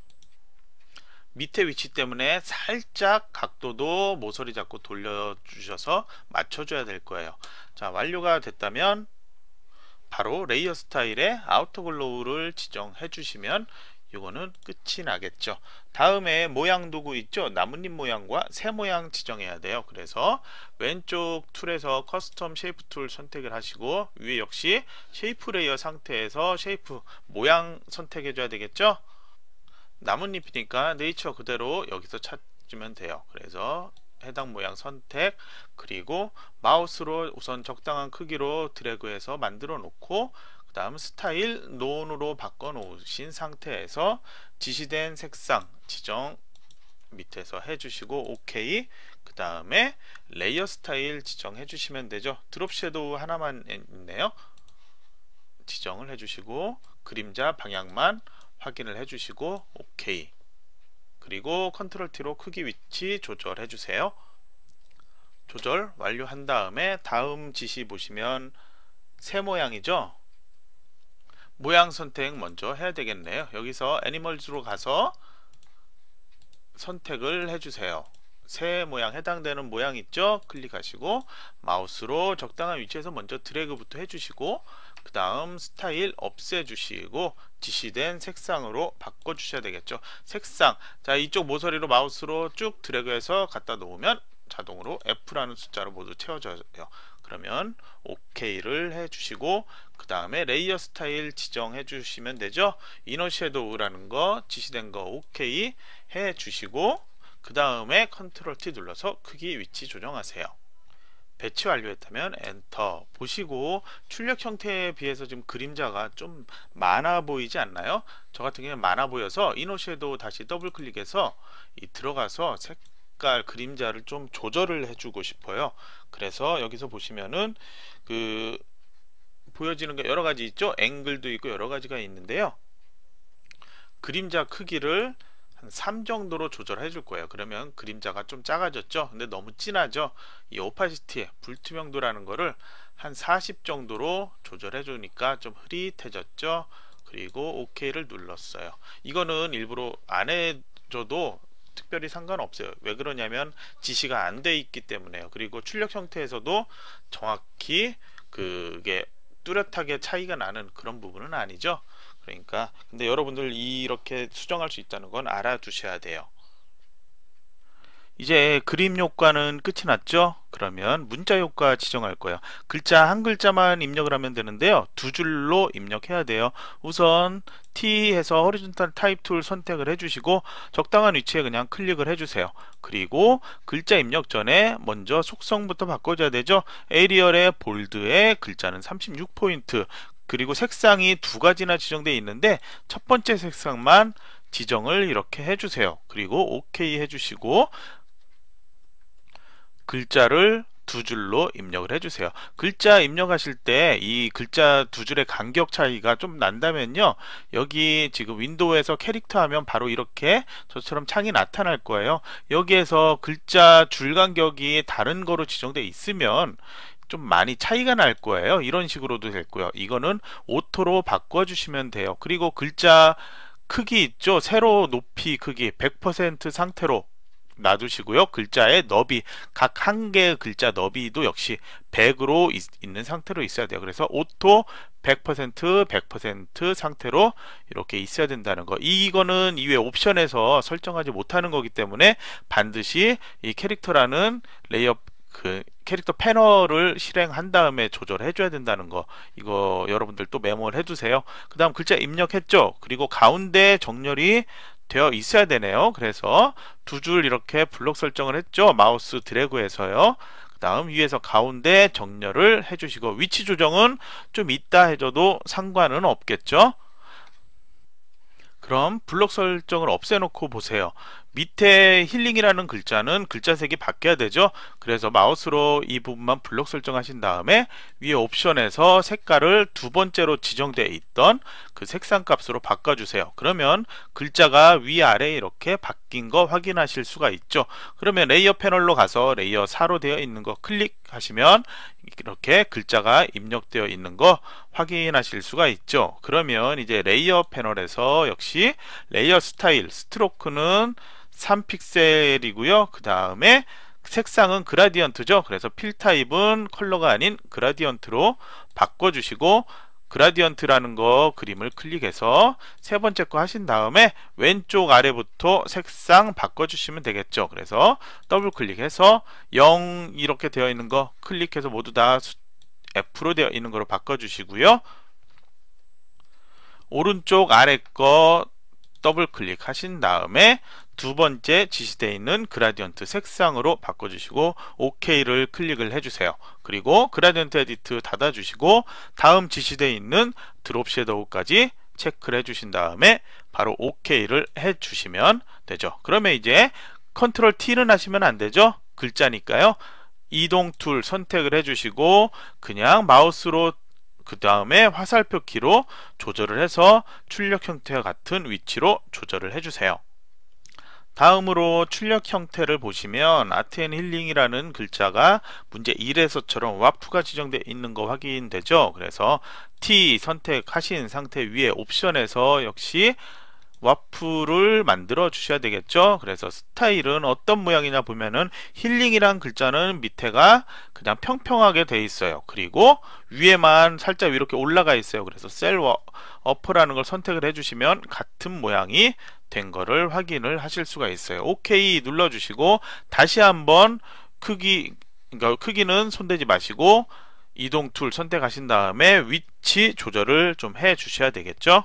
[SPEAKER 1] 밑에 위치 때문에 살짝 각도도 모서리 잡고 돌려주셔서 맞춰줘야 될 거예요. 자, 완료가 됐다면 바로 레이어 스타일의 아우터 글로우를 지정해 주시면 이거는 끝이 나겠죠. 다음에 모양 도구 있죠. 나뭇잎 모양과 새 모양 지정해야 돼요. 그래서 왼쪽 툴에서 커스텀 쉐이프 툴 선택을 하시고 위에 역시 쉐이프 레이어 상태에서 쉐이프 모양 선택해 줘야 되겠죠. 나뭇잎이니까 네이처 그대로 여기서 찾으면 돼요. 그래서 해당 모양 선택, 그리고 마우스로 우선 적당한 크기로 드래그해서 만들어 놓고 그 다음 스타일 논으로 바꿔 놓으신 상태에서 지시된 색상 지정 밑에서 해주시고 OK, 그 다음에 레이어 스타일 지정해 주시면 되죠. 드롭 섀도우 하나만 있네요. 지정을 해주시고 그림자 방향만 확인을 해주시고 OK, 그리고 컨트롤 T로 크기 위치 조절해 주세요. 조절 완료한 다음에 다음 지시 보시면 새 모양이죠. 모양 선택 먼저 해야 되겠네요. 여기서 애니멀즈로 가서 선택을 해주세요. 새 모양 해당되는 모양 있죠. 클릭하시고 마우스로 적당한 위치에서 먼저 드래그부터 해주시고 그 다음 스타일 없애주시고 지시된 색상으로 바꿔주셔야 되겠죠. 색상, 자 이쪽 모서리로 마우스로 쭉 드래그해서 갖다 놓으면 자동으로 F라는 숫자로 모두 채워져요. 그러면 OK를 해주시고 그 다음에 레이어 스타일 지정해 주시면 되죠. 이너 섀도우라는 거 지시된 거 OK 해주시고 그 다음에 컨트롤 T 눌러서 크기 위치 조정하세요. 배치 완료했다면 엔터. 보시고 출력 형태에 비해서 지금 그림자가 좀 많아 보이지 않나요? 저 같은 경우는 많아 보여서 이너 섀도우 다시 더블 클릭해서 들어가서 색깔 그림자를 좀 조절을 해주고 싶어요. 그래서 여기서 보시면은 그 보여지는 게 여러 가지 있죠. 앵글도 있고 여러 가지가 있는데요. 그림자 크기를 한 3 정도로 조절해 줄 거예요. 그러면 그림자가 좀 작아졌죠. 근데 너무 진하죠. 이 오파시티 불투명도라는 거를 한 40 정도로 조절해 주니까 좀 흐릿해졌죠. 그리고 OK를 눌렀어요. 이거는 일부러 안 해줘도 특별히 상관없어요. 왜 그러냐면 지시가 안 돼 있기 때문에요. 그리고 출력 형태에서도 정확히 그게 뚜렷하게 차이가 나는 그런 부분은 아니죠. 그러니까 근데 여러분들 이렇게 수정할 수 있다는 건 알아두셔야 돼요. 이제 그림 효과는 끝이 났죠. 그러면 문자 효과 지정할 거예요. 글자 한 글자만 입력을 하면 되는데요, 2줄로 입력해야 돼요. 우선 T 해서 호리존탈 타입 툴 선택을 해주시고 적당한 위치에 그냥 클릭을 해주세요. 그리고 글자 입력 전에 먼저 속성부터 바꿔줘야 되죠. 에리얼의 볼드의 글자는 36포인트, 그리고 색상이 2가지나 지정되어 있는데 첫 번째 색상만 지정을 이렇게 해주세요. 그리고 OK 해주시고 글자를 두 줄로 입력을 해주세요. 글자 입력하실 때 이 글자 두 줄의 간격 차이가 좀 난다면요, 여기 지금 윈도우에서 캐릭터 하면 바로 이렇게 저처럼 창이 나타날 거예요. 여기에서 글자 줄 간격이 다른 거로 지정되어 있으면 좀 많이 차이가 날 거예요. 이런 식으로도 됐고요. 이거는 오토로 바꿔주시면 돼요. 그리고 글자 크기 있죠? 세로 높이 크기 100% 상태로 놔두시고요. 글자의 너비, 각 한 개의 글자 너비도 역시 100으로 있는 상태로 있어야 돼요. 그래서 오토 100% 상태로 이렇게 있어야 된다는 거. 이거는 이외 옵션에서 설정하지 못하는 거기 때문에 반드시 이 캐릭터라는 레이어 캐릭터 패널을 실행한 다음에 조절해 줘야 된다는 거, 이거 여러분들 또 메모를 해 두세요. 그 다음 글자 입력했죠. 그리고 가운데 정렬이 되어 있어야 되네요. 그래서 두 줄 이렇게 블록 설정을 했죠. 마우스 드래그해서요. 그 다음 위에서 가운데 정렬을 해주시고, 위치 조정은 좀 이따 해줘도 상관은 없겠죠. 그럼 블록 설정을 없애놓고 보세요. 밑에 힐링이라는 글자는 글자색이 바뀌어야 되죠. 그래서 마우스로 이 부분만 블록 설정하신 다음에 위에 옵션에서 색깔을 두 번째로 지정되어 있던 그 색상 값으로 바꿔주세요. 그러면 글자가 위아래 이렇게 바뀐 거 확인하실 수가 있죠. 그러면 레이어 패널로 가서 레이어 4로 되어 있는 거 클릭하시면 이렇게 글자가 입력되어 있는 거 확인하실 수가 있죠. 그러면 이제 레이어 패널에서 역시 레이어 스타일, 스트로크는 3픽셀이고요. 그 다음에 색상은 그라디언트죠. 그래서 필 타입은 컬러가 아닌 그라디언트로 바꿔주시고, 그라디언트라는 거 그림을 클릭해서 세 번째 거 하신 다음에 왼쪽 아래부터 색상 바꿔주시면 되겠죠. 그래서 더블 클릭해서 0 이렇게 되어 있는 거 클릭해서 모두 다 F로 되어 있는 거로 바꿔주시고요. 오른쪽 아래 거 더블 클릭하신 다음에 두 번째 지시되어 있는 그라디언트 색상으로 바꿔주시고 OK를 클릭을 해주세요. 그리고 그라디언트 에디트 닫아주시고 다음 지시되어 있는 드롭 섀도우까지 체크를 해주신 다음에 바로 OK를 해주시면 되죠. 그러면 이제 컨트롤 T는 하시면 안되죠. 글자니까요. 이동 툴 선택을 해주시고 그냥 마우스로 그 다음에 화살표 키로 조절을 해서 출력 형태와 같은 위치로 조절을 해주세요. 다음으로 출력 형태를 보시면 아트 앤 힐링이라는 글자가 문제 1에서처럼 와프가 지정되어 있는 거 확인되죠. 그래서 T 선택하신 상태 위에 옵션에서 역시 와프를 만들어 주셔야 되겠죠. 그래서 스타일은 어떤 모양이냐 보면은 힐링이란 글자는 밑에가 그냥 평평하게 돼 있어요. 그리고 위에만 살짝 이렇게 올라가 있어요. 그래서 셀 어퍼라는 걸 선택을 해주시면 같은 모양이 된 거를 확인을 하실 수가 있어요. OK 눌러 주시고 다시 한번 그러니까 크기는 손대지 마시고 이동 툴 선택하신 다음에 위치 조절을 좀 해 주셔야 되겠죠.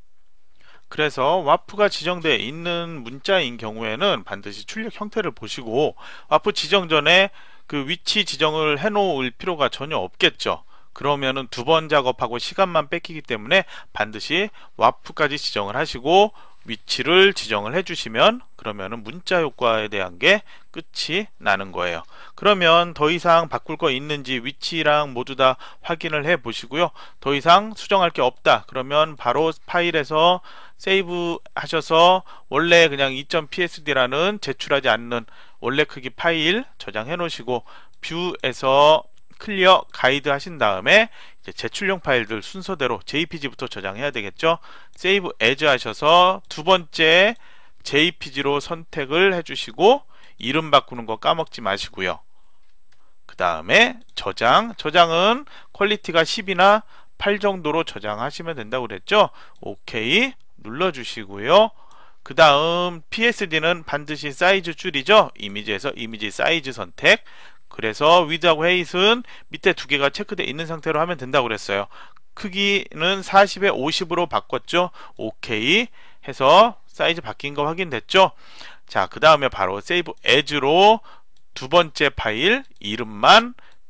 [SPEAKER 1] 그래서 와프가 지정되어 있는 문자인 경우에는 반드시 출력 형태를 보시고 와프 지정 전에 그 위치 지정을 해 놓을 필요가 전혀 없겠죠. 그러면은 두 번 작업하고 시간만 뺏기기 때문에 반드시 와프까지 지정을 하시고 위치를 지정을 해주시면 그러면은 문자 효과에 대한 게 끝이 나는 거예요. 그러면 더 이상 바꿀 거 있는지 위치랑 모두 다 확인을 해 보시고요. 더 이상 수정할 게 없다 그러면 바로 파일에서 세이브 하셔서 원래 그냥 2.psd라는 제출하지 않는 원래 크기 파일 저장해 놓으시고 뷰에서 클리어 가이드 하신 다음에 이제 제출용 파일들 순서대로 JPG부터 저장해야 되겠죠. 세이브 에즈 하셔서 두 번째 JPG로 선택을 해주시고 이름 바꾸는 거 까먹지 마시고요. 그 다음에 저장은 퀄리티가 10이나 8 정도로 저장하시면 된다고 그랬죠. OK 눌러주시고요. 그 다음 PSD는 반드시 사이즈 줄이죠. 이미지에서 이미지 사이즈 선택. 그래서 위드하고 헤잇은 밑에 두 개가 체크되어 있는 상태로 하면 된다고 그랬어요. 크기는 40에 50으로 바꿨죠. OK 해서 사이즈 바뀐 거 확인됐죠. 자, 그 다음에 바로 세이브 에즈로 두 번째 파일 이름만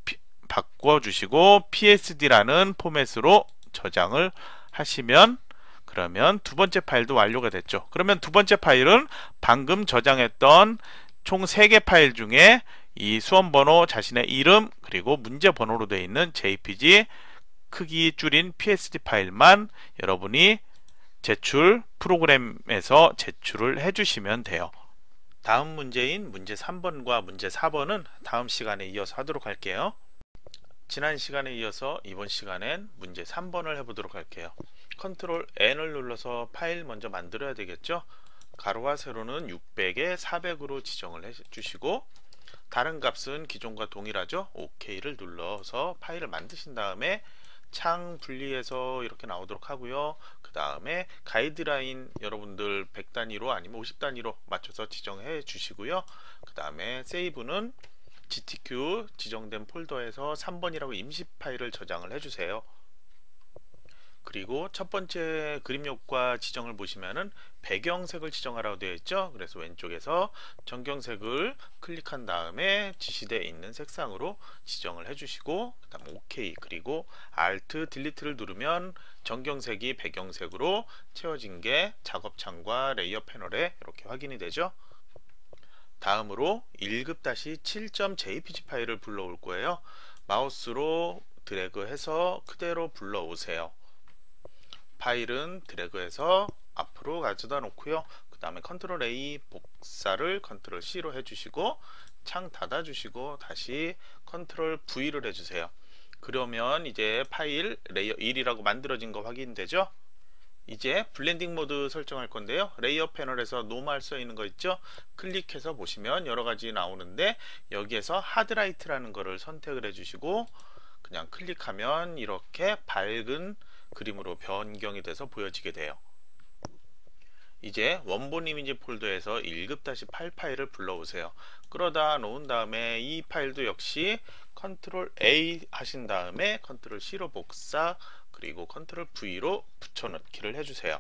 [SPEAKER 1] 바꿔주시고 PSD라는 포맷으로 저장을 하시면 그러면 두 번째 파일도 완료가 됐죠. 그러면 두 번째 파일은 방금 저장했던 총 3개 파일 중에 이 수험번호, 자신의 이름, 그리고 문제 번호로 되어 있는 JPG 크기 줄인 PSD 파일만 여러분이 프로그램에서 제출을 해주시면 돼요. 다음 문제인 문제 3번과 문제 4번은 다음 시간에 이어서 하도록 할게요. 지난 시간에 이어서 이번 시간엔 문제 3번을 해보도록 할게요. 컨트롤 N을 눌러서 파일 먼저 만들어야 되겠죠. 가로와 세로는 600에 400으로 지정을 해주시고, 다른 값은 기존과 동일하죠. OK를 눌러서 파일을 만드신 다음에 창 분리해서 이렇게 나오도록 하고요. 그 다음에 가이드라인 여러분들 100단위로 아니면 50단위로 맞춰서 지정해 주시고요. 그 다음에 세이브는 GTQ 지정된 폴더에서 3번이라고 임시 파일을 저장을 해주세요. 그리고 첫 번째 그림 효과 지정을 보시면은 배경색을 지정하라고 되어 있죠. 그래서 왼쪽에서 전경색을 클릭한 다음에 지시되어 있는 색상으로 지정을 해주시고, 그 다음 OK, 그리고 Alt 딜리트를 누르면 전경색이 배경색으로 채워진 게 작업창과 레이어 패널에 이렇게 확인이 되죠. 다음으로 1급-7.jpg 파일을 불러올 거예요. 마우스로 드래그해서 그대로 불러오세요. 파일은 드래그해서 앞으로 가져다 놓고요. 그 다음에 컨트롤 A 복사를 컨트롤 C로 해주시고, 창 닫아 주시고 다시 컨트롤 V를 해주세요. 그러면 이제 파일 레이어 1이라고 만들어진 거 확인되죠? 이제 블렌딩 모드 설정할 건데요. 레이어 패널에서 노멀 써 있는 거 있죠? 클릭해서 보시면 여러가지 나오는데, 여기에서 하드라이트라는 거를 선택을 해주시고 그냥 클릭하면 이렇게 밝은 그림으로 변경이 돼서 보여지게 돼요. 이제 원본 이미지 폴더에서 1급-8 파일을 불러오세요. 끌어다 놓은 다음에 이 파일도 역시 컨트롤 A 하신 다음에 컨트롤 C로 복사, 그리고 컨트롤 V로 붙여넣기를 해주세요.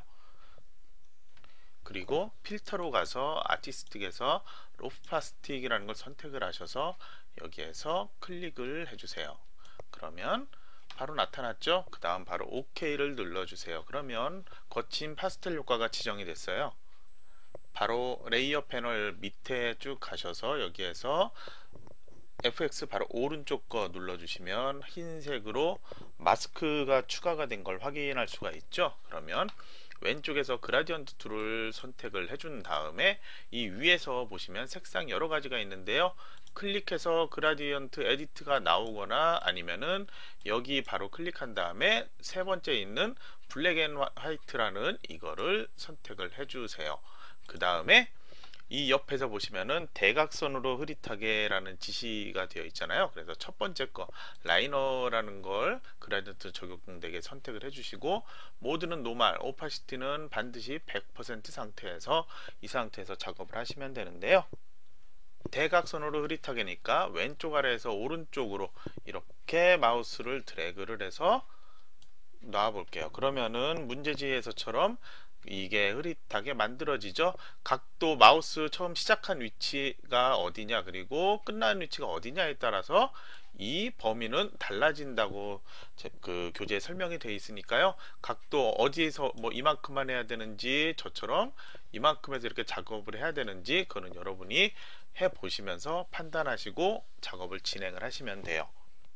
[SPEAKER 1] 그리고 필터로 가서 아티스틱에서 로프파스틱이라는 걸 선택을 하셔서 여기에서 클릭을 해주세요. 그러면 바로 나타났죠? 그 다음 바로 OK를 눌러주세요. 그러면 거친 파스텔 효과가 지정이 됐어요. 바로 레이어 패널 밑에 쭉 가셔서 여기에서 FX 바로 오른쪽 거 눌러주시면 흰색으로 마스크가 추가가 된 걸 확인할 수가 있죠. 그러면 왼쪽에서 그라디언트 툴을 선택을 해준 다음에 이 위에서 보시면 색상 여러 가지가 있는데요. 클릭해서 그라디언트 에디트가 나오거나 아니면은 여기 바로 클릭한 다음에 세 번째 있는 블랙 앤 화이트라는 이거를 선택을 해주세요. 그 다음에 이 옆에서 보시면은 대각선으로 흐릿하게 라는 지시가 되어 있잖아요. 그래서 첫 번째 거 라이너라는 걸 그라디언트 적용되게 선택을 해주시고, 모드는 노멀, 오파시티는 반드시 100% 상태에서 이 상태에서 작업을 하시면 되는데요. 대각선으로 흐릿하게니까 왼쪽 아래에서 오른쪽으로 이렇게 마우스를 드래그를 해서 놔 볼게요. 그러면은 문제지에서처럼 이게 흐릿하게 만들어지죠. 각도, 마우스 처음 시작한 위치가 어디냐 그리고 끝나는 위치가 어디냐에 따라서 이 범위는 달라진다고 그 교재에 설명이 되어 있으니까요. 각도 어디에서 뭐 이만큼만 해야 되는지, 저처럼 이만큼에서 이렇게 작업을 해야 되는지, 그거는 여러분이 해 보시면서 판단하시고 작업을 진행을 하시면 돼요.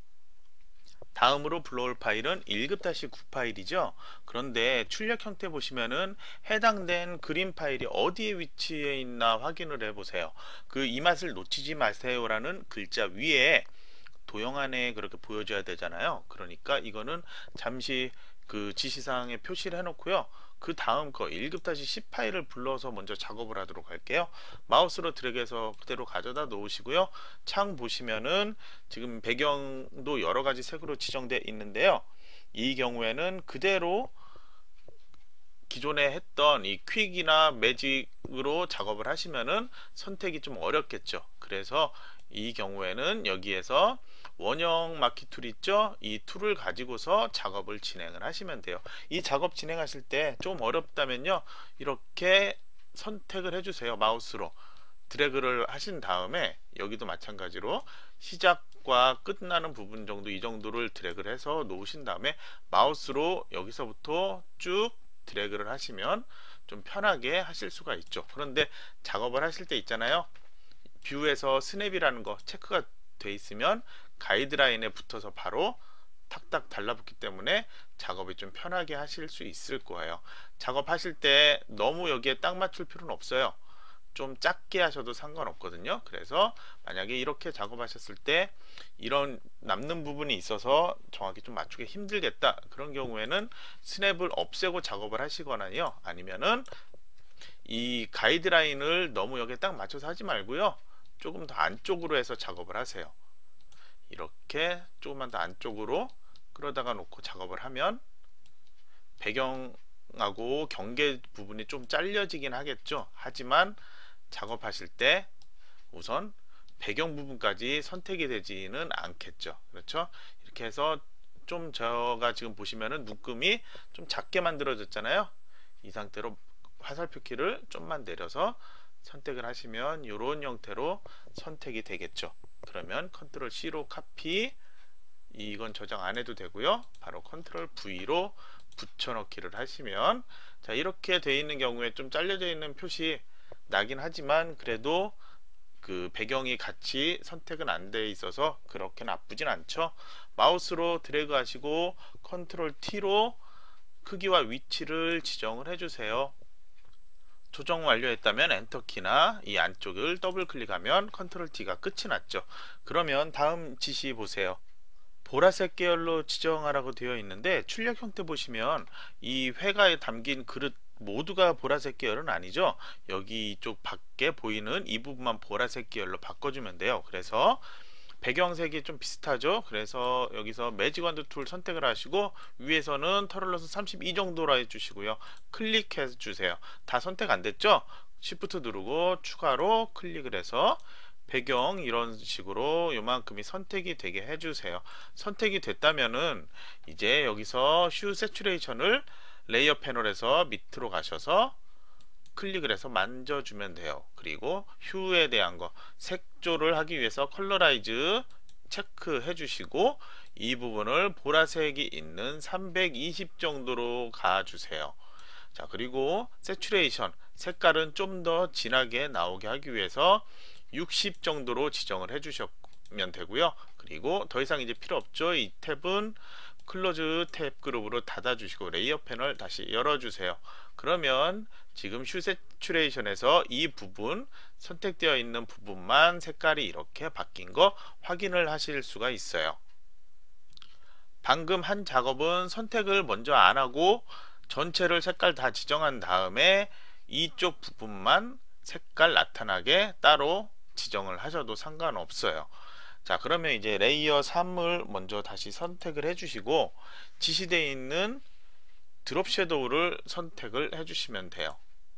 [SPEAKER 1] 다음으로 불러올 파일은 1급-9 파일이죠. 그런데 출력 형태 보시면은 해당된 그림 파일이 어디에 위치해 있나 확인을 해 보세요. 그 이 맛을 놓치지 마세요 라는 글자 위에 도형 안에 그렇게 보여줘야 되잖아요. 그러니까 이거는 잠시 그 지시사항에 표시를 해 놓고요. 그 다음 거 1급-10 파일을 불러서 먼저 작업을 하도록 할게요. 마우스로 드래그해서 그대로 가져다 놓으시고요. 창 보시면은 지금 배경도 여러가지 색으로 지정되어 있는데요. 이 경우에는 그대로 기존에 했던 이 퀵이나 매직으로 작업을 하시면은 선택이 좀 어렵겠죠. 그래서 이 경우에는 여기에서 원형 마키 툴 있죠? 이 툴을 가지고서 작업을 진행을 하시면 돼요. 이 작업 진행하실 때 좀 어렵다면요, 이렇게 선택을 해주세요. 마우스로 드래그를 하신 다음에 여기도 마찬가지로 시작과 끝나는 부분 정도, 이 정도를 드래그를 해서 놓으신 다음에 마우스로 여기서부터 쭉 드래그를 하시면 좀 편하게 하실 수가 있죠. 그런데 작업을 하실 때 있잖아요, 뷰에서 스냅이라는 거 체크가 돼 있으면 가이드라인에 붙어서 바로 탁탁 달라붙기 때문에 작업이 좀 편하게 하실 수 있을 거예요. 작업하실 때 너무 여기에 딱 맞출 필요는 없어요. 좀 작게 하셔도 상관없거든요. 그래서 만약에 이렇게 작업하셨을 때 이런 남는 부분이 있어서 정확히 좀 맞추기 힘들겠다, 그런 경우에는 스냅을 없애고 작업을 하시거나요, 아니면은 이 가이드라인을 너무 여기에 딱 맞춰서 하지 말고요, 조금 더 안쪽으로 해서 작업을 하세요. 이렇게 조금만 더 안쪽으로 끌어다가 놓고 작업을 하면 배경하고 경계 부분이 좀 잘려지긴 하겠죠. 하지만 작업하실 때 우선 배경 부분까지 선택이 되지는 않겠죠. 그렇죠? 이렇게 해서 좀 제가 지금 보시면은 눈금이 좀 작게 만들어졌잖아요. 이 상태로 화살표 키를 좀만 내려서 선택을 하시면 이런 형태로 선택이 되겠죠. 그러면 컨트롤 C로 카피, 이건 저장 안 해도 되고요, 바로 컨트롤 V로 붙여넣기를 하시면, 자, 이렇게 돼 있는 경우에 좀 잘려져 있는 표시 나긴 하지만 그래도 그 배경이 같이 선택은 안 돼 있어서 그렇게 나쁘진 않죠. 마우스로 드래그 하시고 컨트롤 T로 크기와 위치를 지정을 해주세요. 조정 완료했다면 엔터키나 이 안쪽을 더블 클릭하면 컨트롤 T가 끝이 났죠. 그러면 다음 지시 보세요. 보라색 계열로 지정하라고 되어 있는데 출력 형태 보시면 이 회가에 담긴 그릇 모두가 보라색 계열은 아니죠. 여기 이쪽 밖에 보이는 이 부분만 보라색 계열로 바꿔주면 돼요. 그래서 배경색이 좀 비슷하죠. 그래서 여기서 매직 원드 툴 선택을 하시고 위에서는 털러스 32 정도로 해주시고요, 클릭해 주세요. 다 선택 안 됐죠? Shift 누르고 추가로 클릭을 해서 배경 이런 식으로 요만큼이 선택이 되게 해주세요. 선택이 됐다면은 이제 여기서 슈 세츄레이션을 레이어 패널에서 밑으로 가셔서 클릭을 해서 만져주면 돼요. 그리고 휴에 대한 거 색조를 하기 위해서 컬러라이즈 체크해 주시고 이 부분을 보라색이 있는 320 정도로 가주세요. 자, 그리고 세츄레이션 색깔은 좀 더 진하게 나오게 하기 위해서 60 정도로 지정을 해 주시면 되고요. 그리고 더 이상 이제 필요 없죠. 이 탭은 클로즈 탭 그룹으로 닫아 주시고 레이어 패널 다시 열어 주세요. 그러면 지금 슈 세츄레이션에서 이 부분 선택되어 있는 부분만 색깔이 이렇게 바뀐 거 확인을 하실 수가 있어요. 방금 한 작업은 선택을 먼저 안 하고 전체를 색깔 다 지정한 다음에 이쪽 부분만 색깔 나타나게 따로 지정을 하셔도 상관없어요. 자, 그러면 이제 레이어 3을 먼저 다시 선택을 해주시고 지시되어 있는 드롭 섀도우를 선택을 해주시면 돼요.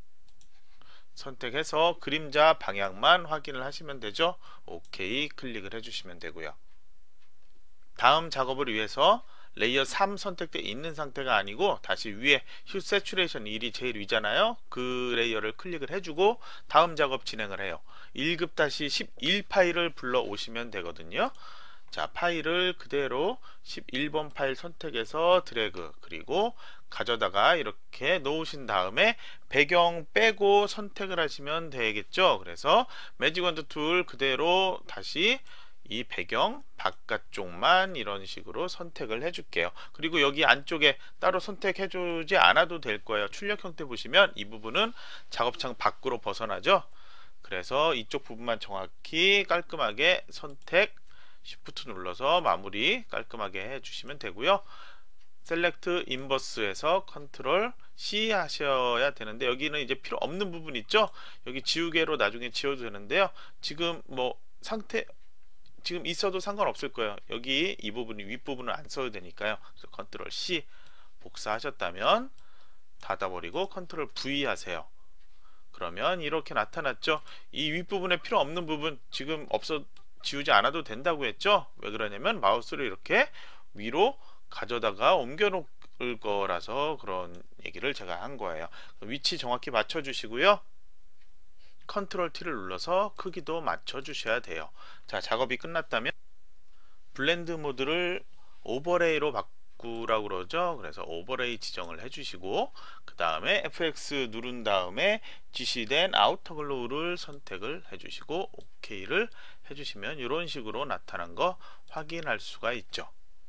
[SPEAKER 1] 선택해서 그림자 방향만 확인을 하시면 되죠. 오케이 클릭을 해주시면 되고요. 다음 작업을 위해서 레이어 3 선택되어 있는 상태가 아니고 다시 위에 휴 세츄레이션 1이 제일 위잖아요. 그 레이어를 클릭을 해주고 다음 작업 진행을 해요. 1급-11 파일을 불러 오시면 되거든요. 자, 파일을 그대로 11번 파일 선택해서 드래그, 그리고 가져다가 이렇게 놓으신 다음에 배경 빼고 선택을 하시면 되겠죠. 그래서 매직 원드 툴 그대로 다시 이 배경 바깥쪽만 이런 식으로 선택을 해줄게요. 그리고 여기 안쪽에 따로 선택해주지 않아도 될 거예요. 출력 형태 보시면 이 부분은 작업창 밖으로 벗어나죠. 그래서 이쪽 부분만 정확히 깔끔하게 선택, Shift 눌러서 마무리 깔끔하게 해주시면 되고요. 셀렉트 인버스에서 컨트롤 C 하셔야 되는데 여기는 이제 필요 없는 부분 있죠. 여기 지우개로 나중에 지워도 되는데요. 지금 뭐 상태 지금 있어도 상관없을 거예요. 여기 이 부분이 윗부분을 안 써도 되니까요. 그래서 컨트롤 C 복사하셨다면 닫아버리고 컨트롤 V 하세요. 그러면 이렇게 나타났죠. 이 윗부분에 필요 없는 부분 지금 없어 지우지 않아도 된다고 했죠. 왜 그러냐면 마우스를 이렇게 위로 가져다가 옮겨 놓을 거라서 그런 얘기를 제가 한 거예요. 위치 정확히 맞춰 주시고요. 컨트롤 T를 눌러서 크기도 맞춰 주셔야 돼요. 자, 작업이 끝났다면 블렌드 모드를 오버레이로 바꾸라고 그러죠. 그래서 오버레이 지정을 해주시고 그 다음에 FX 누른 다음에 지시된 아우터 글로우를 선택을 해주시고 OK를 해주시면 이런 식으로 나타난 거 확인할 수가 있죠.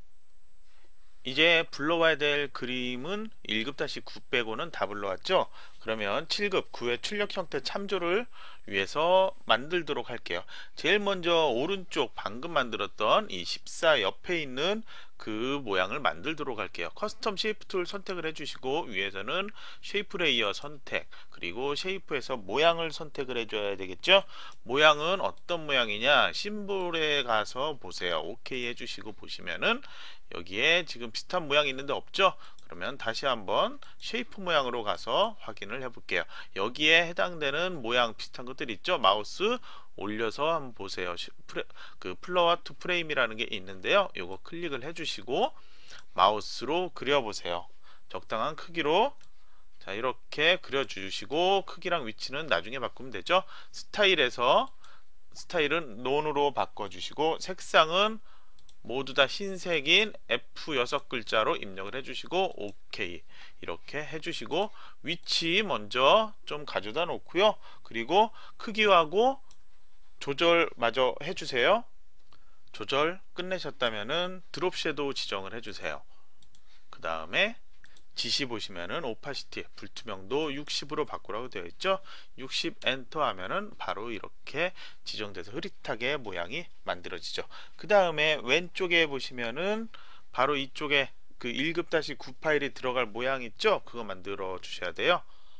[SPEAKER 1] 이제 불러와야 될 그림은 1급-9 빼고는 다 불러왔죠. 그러면 7급 9의 출력 형태 참조를 위해서 만들도록 할게요. 제일 먼저 오른쪽 방금 만들었던 이 14 옆에 있는 그 모양을 만들도록 할게요. 커스텀 쉐이프 툴 선택을 해주시고 위에서는 쉐이프 레이어 선택, 그리고 쉐이프에서 모양을 선택을 해줘야 되겠죠. 모양은 어떤 모양이냐, 심볼에 가서 보세요. 오케이 해주시고 보시면은 여기에 지금 비슷한 모양이 있는데 없죠. 그러면 다시 한번 쉐이프 모양으로 가서 확인을 해 볼게요. 여기에 해당되는 모양 비슷한 것들 있죠. 마우스 올려서 한번 보세요. 그 플로어 투 프레임이라는 게 있는데요. 요거 클릭을 해 주시고 마우스로 그려 보세요. 적당한 크기로. 자, 이렇게 그려 주시고 크기랑 위치는 나중에 바꾸면 되죠. 스타일에서 스타일은 논으로 바꿔 주시고 색상은 모두 다 흰색인 F 6글자로 입력을 해주시고 OK 이렇게 해주시고 위치 먼저 좀 가져다 놓고요. 그리고 크기하고 조절 마저 해주세요. 조절 끝내셨다면은 드롭 섀도우 지정을 해주세요. 그 다음에 지시 보시면은 오파시티 불투명도 60으로 바꾸라고 되어 있죠. 60 엔터 하면은 바로 이렇게 지정돼서 흐릿하게 모양이 만들어지죠. 그 다음에 왼쪽에 보시면은 바로 이쪽에 그 1급-9 파일이 들어갈 모양 있죠. 그거 만들어 주셔야 돼요.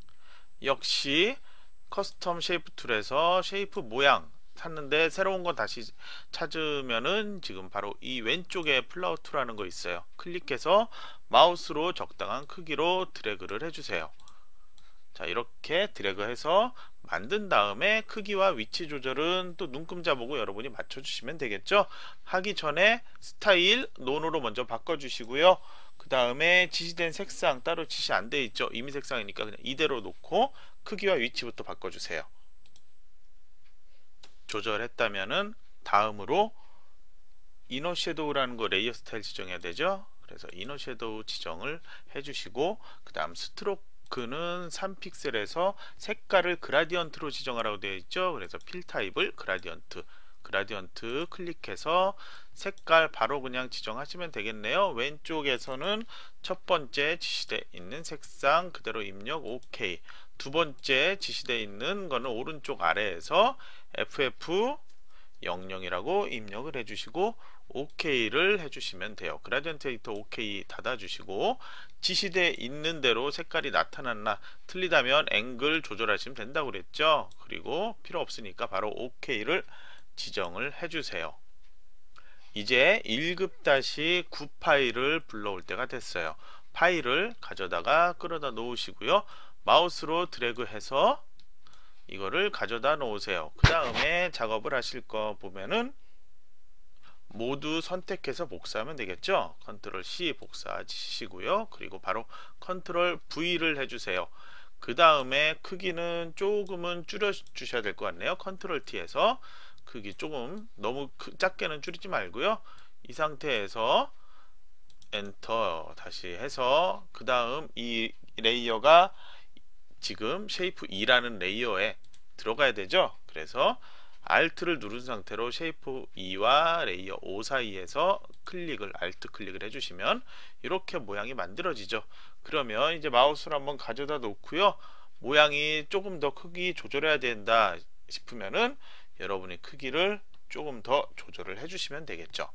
[SPEAKER 1] 역시 커스텀 쉐이프 툴에서 쉐이프 모양 찾는데 새로운 거 다시 찾으면은 지금 바로 이 왼쪽에 플라워 툴이라는 거 있어요. 클릭해서 마우스로 적당한 크기로 드래그를 해주세요. 자, 이렇게 드래그해서 만든 다음에 크기와 위치 조절은 또 눈금자 보고 여러분이 맞춰주시면 되겠죠. 하기 전에 스타일 논으로 먼저 바꿔주시고요. 그 다음에 지시된 색상 따로 지시 안 돼 있죠. 이미 색상이니까 그냥 이대로 놓고 크기와 위치부터 바꿔주세요. 조절했다면은 다음으로 이너 섀도우라는 거 레이어 스타일 지정해야 되죠. 그래서 이너 섀도우 지정을 해주시고 그 다음 스트로크는 3픽셀에서 색깔을 그라디언트로 지정하라고 되어 있죠. 그래서 필 타입을 그라디언트 클릭해서 색깔 바로 그냥 지정하시면 되겠네요. 왼쪽에서는 첫 번째 지시되어 있는 색상 그대로 입력 OK. 두 번째 지시되어 있는 거는 오른쪽 아래에서 FF00이라고 입력을 해주시고 OK를 해주시면 돼요. 그라디언트 에디터 OK 닫아주시고 지시되어 있는 대로 색깔이 나타났나 틀리다면 앵글 조절하시면 된다고 그랬죠. 그리고 필요 없으니까 바로 OK를 지정을 해주세요. 이제 1급-9 파일을 불러올 때가 됐어요. 파일을 가져다가 끌어다 놓으시고요. 마우스로 드래그해서 이거를 가져다 놓으세요. 그 다음에 작업을 하실 거 보면은 모두 선택해서 복사하면 되겠죠. 컨트롤 C 복사하시고요. 그리고 바로 컨트롤 V를 해주세요. 그 다음에 크기는 조금은 줄여 주셔야 될 것 같네요. 컨트롤 T에서 크기 조금 너무 작게는 줄이지 말고요. 이 상태에서 엔터 다시 해서 그 다음 이 레이어가 지금 쉐이프 2라는 레이어에 들어가야 되죠. 그래서 Alt를 누른 상태로 쉐이프 2와 레이어 5 사이에서 Alt 클릭을 해주시면 이렇게 모양이 만들어지죠. 그러면 이제 마우스를 한번 가져다 놓고요. 모양이 조금 더 크기 조절해야 된다 싶으면은 여러분이 크기를 조금 더 조절을 해주시면 되겠죠.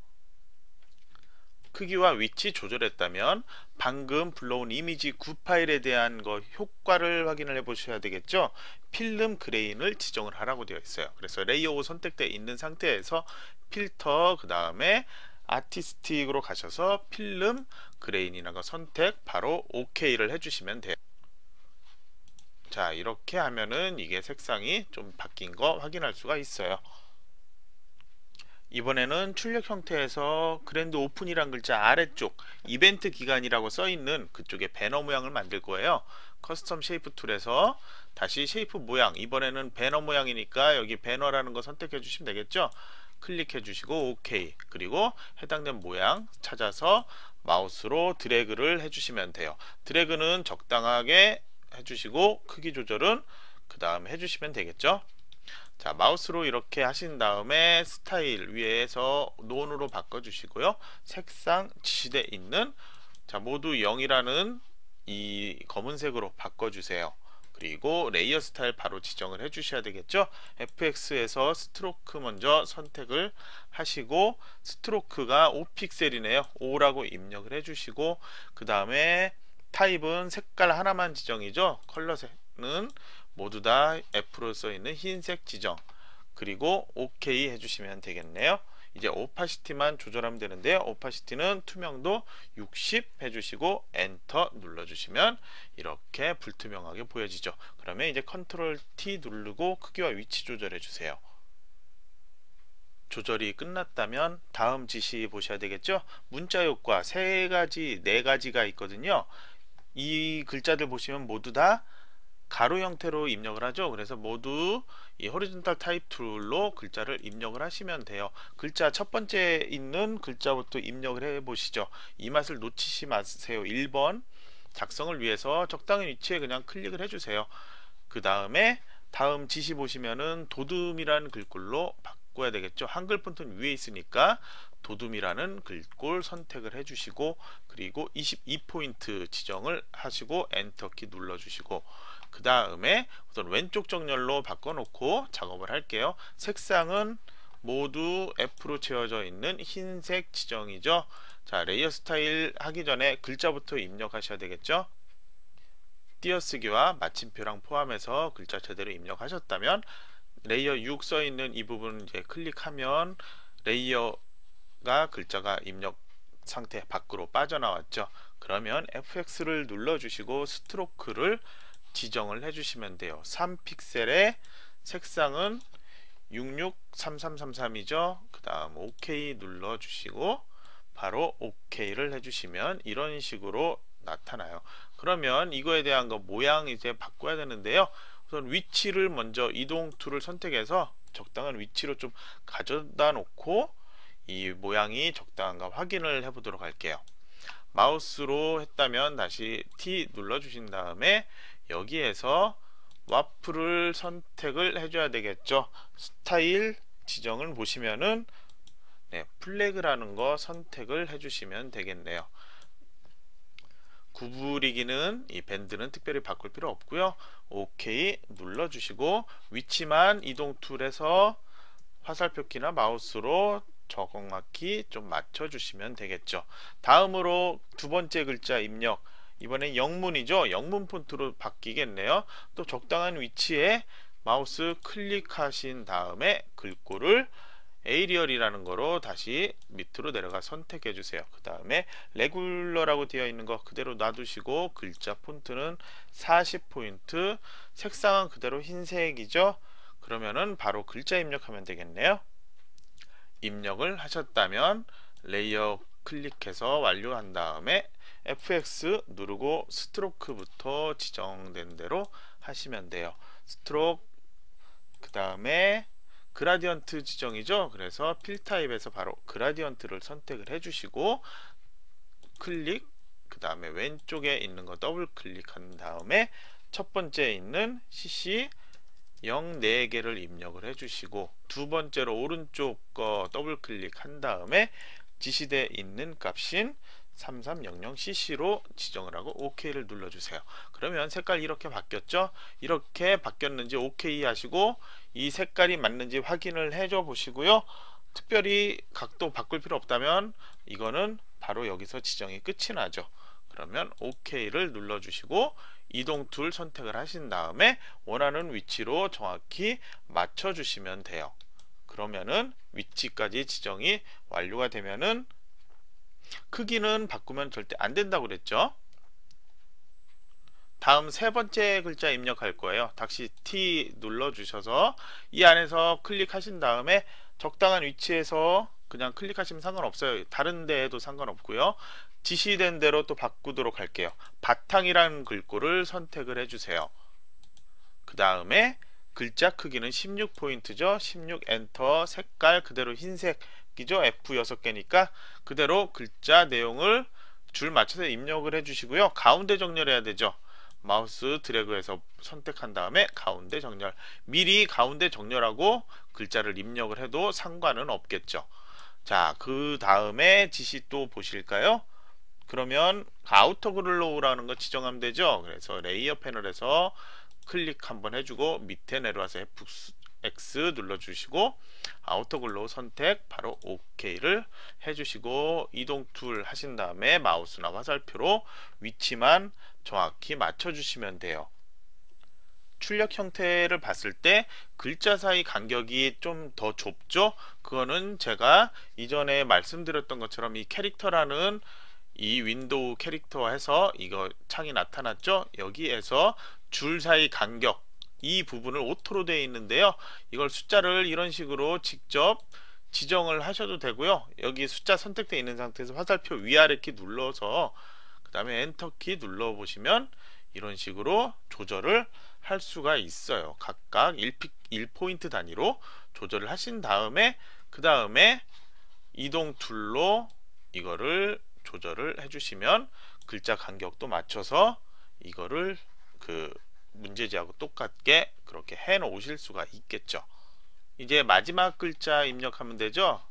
[SPEAKER 1] 크기와 위치 조절했다면 방금 불러온 이미지 9 파일에 대한 거 효과를 확인을 해 보셔야 되겠죠. 필름 그레인을 지정을 하라고 되어 있어요. 그래서 레이어 5 선택되어 있는 상태에서 필터 그 다음에 아티스틱으로 가셔서 필름 그레인이라는 거 선택 바로 OK를 해주시면 돼요. 자, 이렇게 하면은 이게 색상이 좀 바뀐 거 확인할 수가 있어요. 이번에는 출력 형태에서 그랜드 오픈이란 글자 아래쪽 이벤트 기간이라고 써있는 그쪽에 배너 모양을 만들 거예요. 커스텀 쉐이프 툴에서 다시 쉐이프 모양, 이번에는 배너 모양이니까 여기 배너라는 거 선택해 주시면 되겠죠. 클릭해 주시고 OK, 그리고 해당된 모양 찾아서 마우스로 드래그를 해주시면 돼요. 드래그는 적당하게 해주시고 크기 조절은 그 다음에 해주시면 되겠죠. 자, 마우스로 이렇게 하신 다음에 스타일 위에서 논으로 바꿔주시고요. 색상 지시대 있는, 자, 모두 0이라는 이 검은색으로 바꿔주세요. 그리고 레이어 스타일 바로 지정을 해 주셔야 되겠죠. FX에서 스트로크 먼저 선택을 하시고, 스트로크가 5픽셀이네요 5라고 입력을 해 주시고, 그 다음에 타입은 색깔 하나만 지정이죠. 컬러색은 모두 다 F로 써있는 흰색 지정, 그리고 OK 해주시면 되겠네요. 이제 오파시티만 조절하면 되는데요. 오파시티는 투명도 60 해주시고 엔터 눌러주시면 이렇게 불투명하게 보여지죠. 그러면 이제 컨트롤 T 누르고 크기와 위치 조절해 주세요. 조절이 끝났다면 다음 지시 보셔야 되겠죠. 문자 효과 3가지 4가지가 있거든요. 이 글자들 보시면 모두 다 가로 형태로 입력을 하죠. 그래서 모두 이 호리존탈 타입 툴로 글자를 입력을 하시면 돼요. 글자 첫 번째 있는 글자부터 입력을 해 보시죠. 이 맛을 놓치지 마세요. 1번 작성을 위해서 적당한 위치에 그냥 클릭을 해주세요. 그 다음에 다음 지시 보시면은 도둠이라는 글꼴로 바꿔야 되겠죠. 한글 폰트는 위에 있으니까 도둠이라는 글꼴 선택을 해주시고, 그리고 22포인트 지정을 하시고 엔터키 눌러주시고, 그 다음에 우선 왼쪽 정렬로 바꿔놓고 작업을 할게요. 색상은 모두 F로 채워져 있는 흰색 지정이죠. 자, 레이어 스타일 하기 전에 글자부터 입력하셔야 되겠죠. 띄어쓰기와 마침표랑 포함해서 글자 제대로 입력하셨다면 레이어 6 써있는 이 부분 이제 클릭하면 레이어가 글자가 입력 상태 밖으로 빠져나왔죠. 그러면 FX를 눌러주시고 스트로크를 지정을 해주시면 돼요. 3픽셀의 색상은 663333이죠. 그 다음 OK 눌러주시고 바로 OK를 해주시면 이런 식으로 나타나요. 그러면 이거에 대한 거 모양 이제 바꿔야 되는데요. 우선 위치를 먼저 이동 툴을 선택해서 적당한 위치로 좀 가져다 놓고 이 모양이 적당한가 확인을 해 보도록 할게요. 마우스로 했다면 다시 T 눌러 주신 다음에 여기에서 와플을 선택을 해줘야 되겠죠. 스타일 지정을 보시면은 플래그라는 거 선택을 해주시면 되겠네요. 구부리기는 이 밴드는 특별히 바꿀 필요 없고요. OK 눌러주시고 위치만 이동 툴에서 화살표 키나 마우스로 정확히 좀 맞춰주시면 되겠죠. 다음으로 두 번째 글자 입력, 이번엔 영문이죠. 영문 폰트로 바뀌겠네요. 또 적당한 위치에 마우스 클릭하신 다음에 글꼴을 에이리얼이라는 거로 다시 밑으로 내려가 선택해 주세요. 그 다음에 레귤러라고 되어 있는 거 그대로 놔두시고 글자 폰트는 40포인트, 색상은 그대로 흰색이죠. 그러면은 바로 글자 입력하면 되겠네요. 입력을 하셨다면 레이어 클릭해서 완료한 다음에 FX 누르고 스트로크부터 지정된 대로 하시면 돼요. 스트로크, 그 다음에 그라디언트 지정이죠. 그래서 필 타입에서 바로 그라디언트를 선택을 해주시고 클릭, 그 다음에 왼쪽에 있는 거 더블 클릭한 다음에 첫 번째 있는 CC 0 4개를 입력을 해주시고 두 번째로 오른쪽 거 더블 클릭한 다음에 지시대에 있는 값인 3300cc로 지정을 하고 OK를 눌러주세요. 그러면 색깔 이렇게 바뀌었죠? 이렇게 바뀌었는지 OK 하시고 이 색깔이 맞는지 확인을 해줘 보시고요. 특별히 각도 바꿀 필요 없다면 이거는 바로 여기서 지정이 끝이 나죠. 그러면 OK를 눌러주시고 이동 툴 선택을 하신 다음에 원하는 위치로 정확히 맞춰주시면 돼요. 그러면은 위치까지 지정이 완료가 되면은 크기는 바꾸면 절대 안 된다고 그랬죠. 다음 세 번째 글자 입력할 거예요. 다시 T 눌러 주셔서 이 안에서 클릭하신 다음에 적당한 위치에서 그냥 클릭하시면 상관없어요. 다른 데에도 상관없고요. 지시된 대로 또 바꾸도록 할게요. 바탕이라는 글꼴을 선택을 해주세요. 그 다음에 글자 크기는 16포인트죠. 16 엔터, 색깔 그대로 흰색이죠. F 6개니까 그대로 글자 내용을 줄 맞춰서 입력을 해주시고요. 가운데 정렬해야 되죠. 마우스 드래그해서 선택한 다음에 가운데 정렬. 미리 가운데 정렬하고 글자를 입력을 해도 상관은 없겠죠. 자, 그 다음에 지시 또 보실까요? 그러면 아우터 글로우라는 거 지정하면 되죠. 그래서 레이어 패널에서 클릭 한번 해주고 밑에 내려와서 X 눌러주시고 아우터 글로우 선택 바로 OK를 해주시고 이동 툴 하신 다음에 마우스나 화살표로 위치만 정확히 맞춰주시면 돼요. 출력 형태를 봤을 때 글자 사이 간격이 좀 더 좁죠. 그거는 제가 이전에 말씀드렸던 것처럼 이 캐릭터라는 이 윈도우 캐릭터화 해서 이거 창이 나타났죠. 여기에서 줄 사이 간격 이 부분을 오토로 되어 있는데요. 이걸 숫자를 이런 식으로 직접 지정을 하셔도 되고요. 여기 숫자 선택되어 있는 상태에서 화살표 위아래 키 눌러서 그 다음에 엔터 키 눌러 보시면 이런 식으로 조절을 할 수가 있어요. 각각 1포인트 단위로 조절을 하신 다음에 그 다음에 이동 툴로 이거를 조절을 해주시면 글자 간격도 맞춰서 이거를 그 문제지하고 똑같게 그렇게 해 놓으실 수가 있겠죠. 이제 마지막 글자 입력하면 되죠.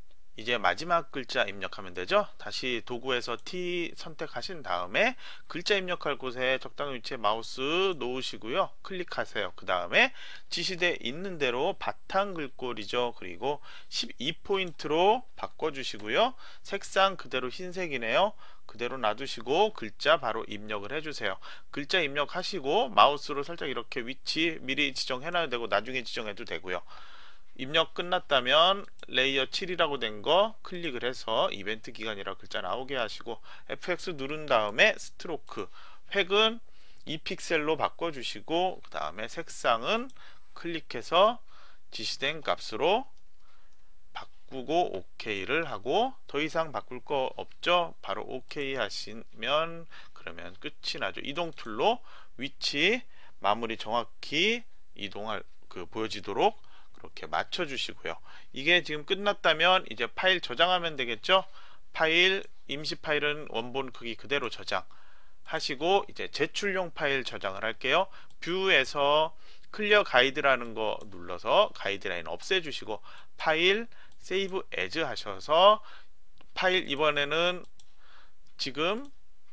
[SPEAKER 1] 다시 도구에서 T 선택하신 다음에 글자 입력할 곳에 적당한 위치에 마우스 놓으시고요. 클릭하세요. 그 다음에 지시되어 있는 대로 바탕 글꼴이죠. 그리고 12포인트로 바꿔주시고요. 색상 그대로 흰색이네요. 그대로 놔두시고 글자 바로 입력을 해주세요. 글자 입력하시고 마우스로 살짝 이렇게 위치 미리 지정해놔야 되고 나중에 지정해도 되고요. 입력 끝났다면 레이어 7이라고 된 거 클릭을 해서 이벤트 기간이라 글자 나오게 하시고 FX 누른 다음에 스트로크 획은 2픽셀로 바꿔주시고 그 다음에 색상은 클릭해서 지시된 값으로 바꾸고 OK를 하고 더 이상 바꿀 거 없죠. 바로 OK 하시면 그러면 끝이 나죠. 이동 툴로 위치 마무리 정확히 이동할 보여지도록 그렇게 맞춰 주시고요. 이게 지금 끝났다면 이제 파일 저장하면 되겠죠. 파일 임시 파일은 원본 크기 그대로 저장하시고 이제 제출용 파일 저장을 할게요. 뷰에서 클리어 가이드라는 거 눌러서 가이드라인 없애 주시고 파일 세이브 에즈 하셔서 파일 이번에는 지금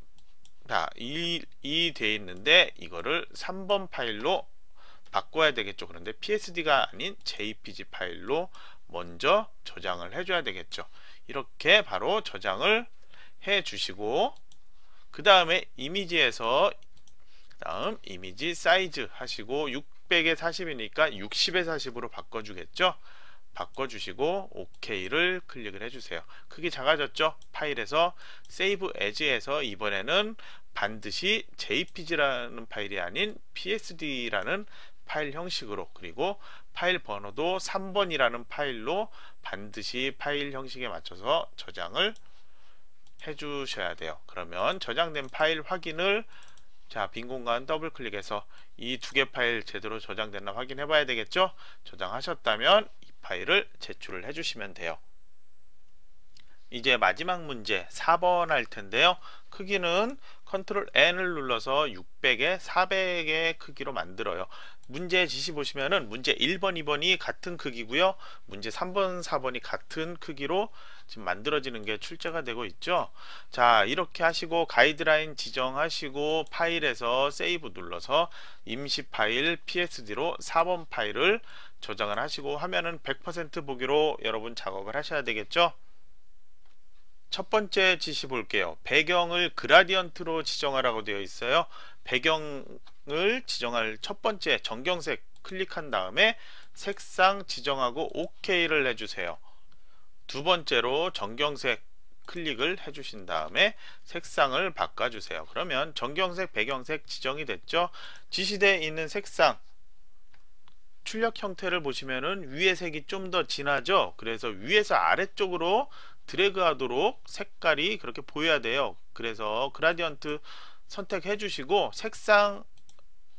[SPEAKER 1] 이 돼 있는데 이거를 3번 파일로 바꿔야 되겠죠. 그런데 PSD가 아닌 JPG 파일로 먼저 저장을 해줘야 되겠죠. 이렇게 바로 저장을 해 주시고 그 다음에 이미지에서 다음 이미지 사이즈 하시고 600에 40이니까 60에 40으로 바꿔주겠죠. 바꿔주시고 OK를 클릭을 해주세요. 크기 작아졌죠. 파일에서 세이브 에즈에서 이번에는 반드시 JPG라는 파일이 아닌 PSD라는 파일 형식으로 그리고 파일 번호도 3번이라는 파일로 반드시 파일 형식에 맞춰서 저장을 해 주셔야 돼요. 그러면 저장된 파일 확인을 빈 공간 더블 클릭해서 이 두 개 파일 제대로 저장됐나 확인해 봐야 되겠죠. 저장하셨다면 이 파일을 제출을 해 주시면 돼요. 이제 마지막 문제 4번 할 텐데요. 크기는 컨트롤 N을 눌러서 600에 400의 크기로 만들어요. 문제 지시 보시면은 문제 1번, 2번이 같은 크기고요. 문제 3번, 4번이 같은 크기로 지금 만들어지는 게 출제가 되고 있죠. 자, 이렇게 하시고 가이드라인 지정하시고 파일에서 세이브 눌러서 임시 파일 PSD로 4번 파일을 저장을 하시고 화면은 100% 보기로 여러분 작업을 하셔야 되겠죠. 첫 번째 지시 볼게요. 배경을 그라디언트로 지정하라고 되어 있어요. 배경을 지정할 첫 번째 정경색 클릭한 다음에 색상 지정하고 OK를 해주세요. 두 번째로 정경색 클릭을 해주신 다음에 색상을 바꿔주세요. 그러면 정경색, 배경색 지정이 됐죠. 지시되어 있는 색상 출력 형태를 보시면은 위의 색이 좀 더 진하죠. 그래서 위에서 아래쪽으로 드래그 하도록 색깔이 그렇게 보여야 돼요. 그래서 그라디언트 선택해 주시고 색상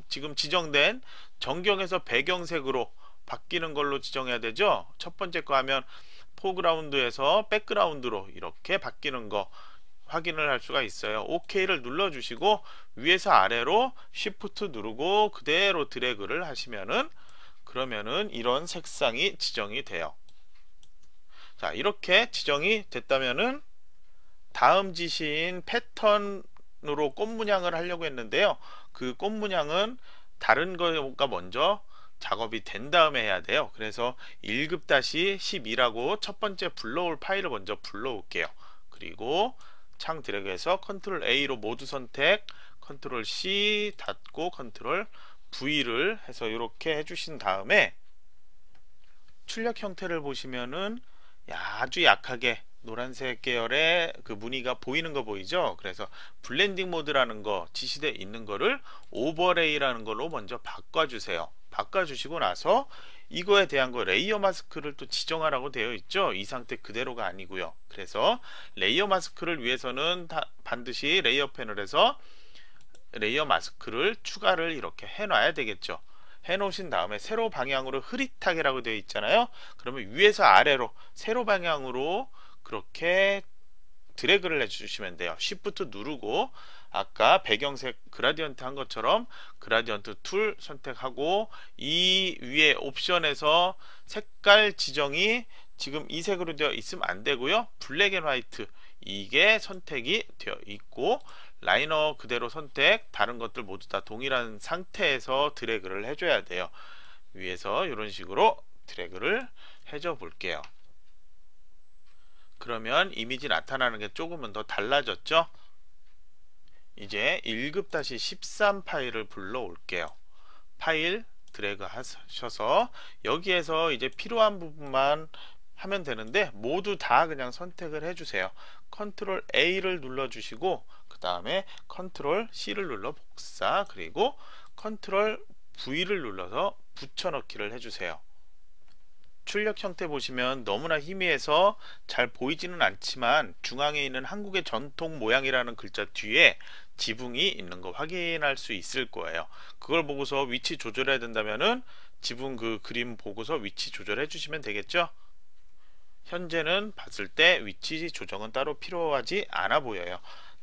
[SPEAKER 1] 지금 지정된 전경에서 배경색으로 바뀌는 걸로 지정해야 되죠. 첫 번째 거 하면 포그라운드에서 백그라운드로 이렇게 바뀌는 거 확인을 할 수가 있어요. OK를 눌러 주시고 위에서 아래로 Shift 누르고 그대로 드래그를 하시면은 그러면은 이런 색상이 지정이 돼요. 자, 이렇게 지정이 됐다면은 다음 지시인 패턴으로 꽃 문양을 하려고 했는데요. 그 꽃 문양은 다른 거가 먼저 작업이 된 다음에 해야 돼요. 그래서 1급-12라고 첫 번째 불러올 파일을 먼저 불러올게요. 그리고 창 드래그해서 컨트롤 A로 모두 선택, 컨트롤 C 닫고 컨트롤 V를 해서 이렇게 해주신 다음에 출력 형태를 보시면은 아주 약하게 노란색 계열의 그 무늬가 보이는 거 보이죠? 그래서 블렌딩 모드라는 거 지시되어 있는 거를 오버레이라는 걸로 먼저 바꿔주세요. 바꿔주시고 나서 이거에 대한 거 레이어 마스크를 또 지정하라고 되어 있죠. 이 상태 그대로가 아니고요. 그래서 레이어 마스크를 위해서는 반드시 레이어 패널에서 레이어 마스크를 추가를 이렇게 해 놔야 되겠죠. 해 놓으신 다음에 세로 방향으로 흐릿하게라고 되어 있잖아요. 그러면 위에서 아래로 세로 방향으로 그렇게 드래그를 해주시면 돼요. Shift 누르고 아까 배경색 그라디언트 한 것처럼 그라디언트 툴 선택하고 이 위에 옵션에서 색깔 지정이 지금 이 색으로 되어 있으면 안 되고요. 블랙 앤 화이트 이게 선택이 되어 있고 라이너 그대로 선택, 다른 것들 모두 다 동일한 상태에서 드래그를 해줘야 돼요. 위에서 이런 식으로 드래그를 해줘 볼게요. 그러면 이미지 나타나는 게 조금은 더 달라졌죠? 이제 1급-13 파일을 불러 올게요. 파일 드래그 하셔서 여기에서 이제 필요한 부분만 하면 되는데 모두 다 그냥 선택을 해주세요. 컨트롤 A를 눌러주시고 그 다음에 컨트롤 C를 눌러 복사, 그리고 컨트롤 V를 눌러서 붙여넣기를 해주세요. 출력 형태 보시면 너무나 희미해서 잘 보이지는 않지만 중앙에 있는 한국의 전통 모양이라는 글자 뒤에 지붕이 있는 거 확인할 수 있을 거예요. 그걸 보고서 위치 조절해야 된다면은 지붕 그 그림 보고서 위치 조절해 주시면 되겠죠. 현재는 봤을 때 위치 조정은 따로 필요하지 않아 보여요.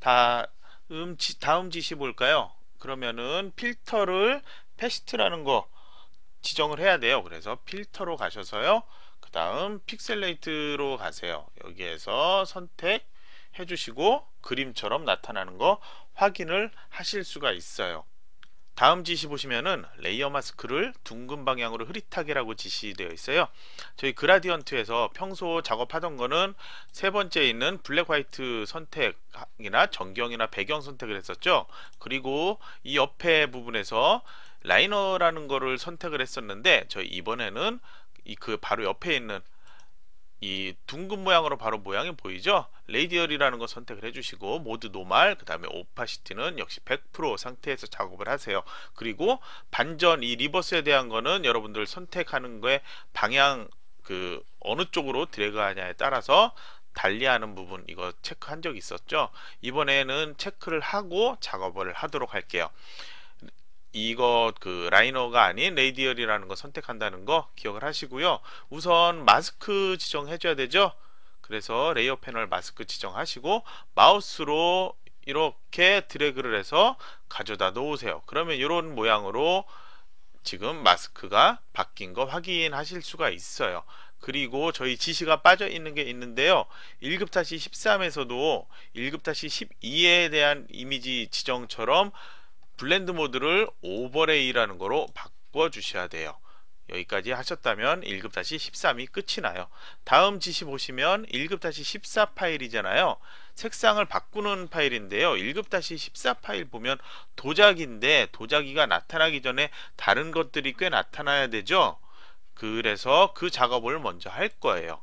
[SPEAKER 1] 다음 지시 볼까요? 그러면은 필터를 패스트라는 거 지정을 해야 돼요. 그래서 필터로 가셔서요. 그 다음 픽셀레이트로 가세요. 여기에서 선택해 주시고 그림처럼 나타나는 거 확인을 하실 수가 있어요. 다음 지시 보시면은 레이어 마스크를 둥근 방향으로 흐릿하게라고 지시되어 있어요. 저희 그라디언트에서 평소 작업하던 거는 세 번째 있는 블랙 화이트 선택이나 전경이나 배경 선택을 했었죠. 그리고 이 옆에 부분에서 라이너라는 거를 선택을 했었는데 저희 이번에는 그 바로 옆에 있는 이 둥근 모양으로 바로 모양이 보이죠? 레이디얼이라는 거 선택을 해주시고 모두 노말, 그 다음에 오파시티는 역시 100% 상태에서 작업을 하세요. 그리고 반전 이 리버스에 대한 거는 여러분들 선택하는 거에 방향 그 어느 쪽으로 드래그 하냐에 따라서 달리하는 부분 이거 체크한 적 있었죠? 이번에는 체크를 하고 작업을 하도록 할게요. 이거 그 라이너가 아닌 레이디얼이라는 거 선택한다는 거 기억을 하시고요. 우선 마스크 지정해 줘야 되죠. 그래서 레이어 패널 마스크 지정하시고 마우스로 이렇게 드래그를 해서 가져다 놓으세요. 그러면 이런 모양으로 지금 마스크가 바뀐 거 확인하실 수가 있어요. 그리고 저희 지시가 빠져 있는 게 있는데요. 1급-13에서도 1급-12에 대한 이미지 지정처럼 블렌드 모드를 오버레이라는 거로 바꿔 주셔야 돼요. 여기까지 하셨다면 1급-13이 끝이 나요. 다음 지시 보시면 1급-14 파일이잖아요. 색상을 바꾸는 파일인데요. 1급-14 파일 보면 도자기인데 도자기가 나타나기 전에 다른 것들이 꽤 나타나야 되죠. 그래서 그 작업을 먼저 할 거예요.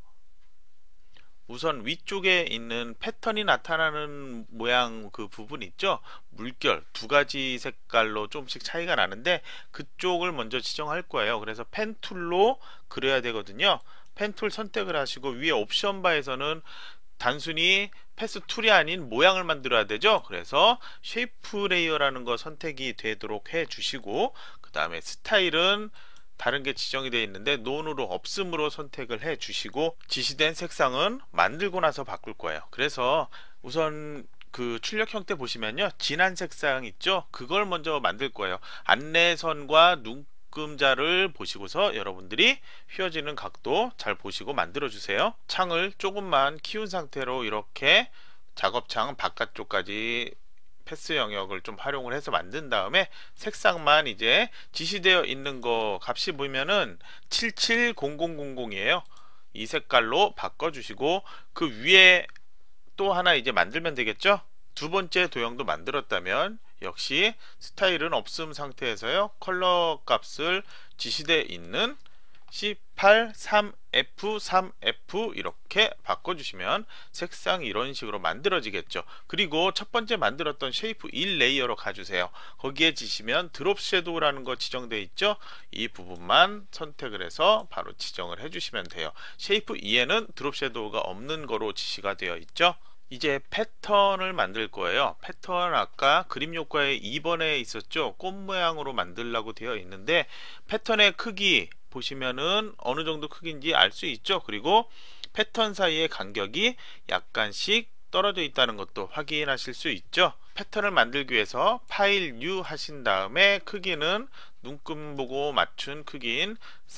[SPEAKER 1] 우선 위쪽에 있는 패턴이 나타나는 모양 그 부분 있죠. 물결 두 가지 색깔로 조금씩 차이가 나는데 그쪽을 먼저 지정할 거예요. 그래서 펜 툴로 그려야 되거든요. 펜 툴 선택을 하시고 위에 옵션 바에서는 단순히 패스 툴이 아닌 모양을 만들어야 되죠. 그래서 쉐이프 레이어라는 거 선택이 되도록 해 주시고, 그 다음에 스타일은 다른 게 지정이 되어 있는데 논으로 없음으로 선택을 해 주시고, 지시된 색상은 만들고 나서 바꿀 거예요. 그래서 우선 그 출력 형태 보시면요, 진한 색상 있죠, 그걸 먼저 만들 거예요. 안내선과 눈금자를 보시고서 여러분들이 휘어지는 각도 잘 보시고 만들어 주세요. 창을 조금만 키운 상태로 이렇게 작업창 바깥쪽까지 패스 영역을 좀 활용을 해서 만든 다음에 색상만 이제 지시되어 있는 거 값이 보면은 770000이에요. 이 색깔로 바꿔주시고, 그 위에 또 하나 이제 만들면 되겠죠. 두 번째 도형도 만들었다면 역시 스타일은 없음 상태에서요, 컬러 값을 지시되어 있는 C8, 3F, 3F 이렇게 바꿔주시면 색상이 이런 식으로 만들어지겠죠. 그리고 첫 번째 만들었던 쉐이프 1 레이어로 가주세요. 거기에 지시면 드롭 섀도우라는 거 지정되어 있죠. 이 부분만 선택을 해서 바로 지정을 해주시면 돼요. 쉐이프 2에는 드롭 섀도우가 없는 거로 지시가 되어 있죠. 이제 패턴을 만들 거예요. 패턴 아까 그림 효과에 2번에 있었죠. 꽃 모양으로 만들라고 되어 있는데, 패턴의 크기 보시면은 어느 정도 크기인지 알 수 있죠. 그리고 패턴 사이의 간격이 약간씩 떨어져 있다는 것도 확인하실 수 있죠. 패턴을 만들기 위해서 파일 뉴 하신 다음에 크기는 눈금 보고 맞춘 크기인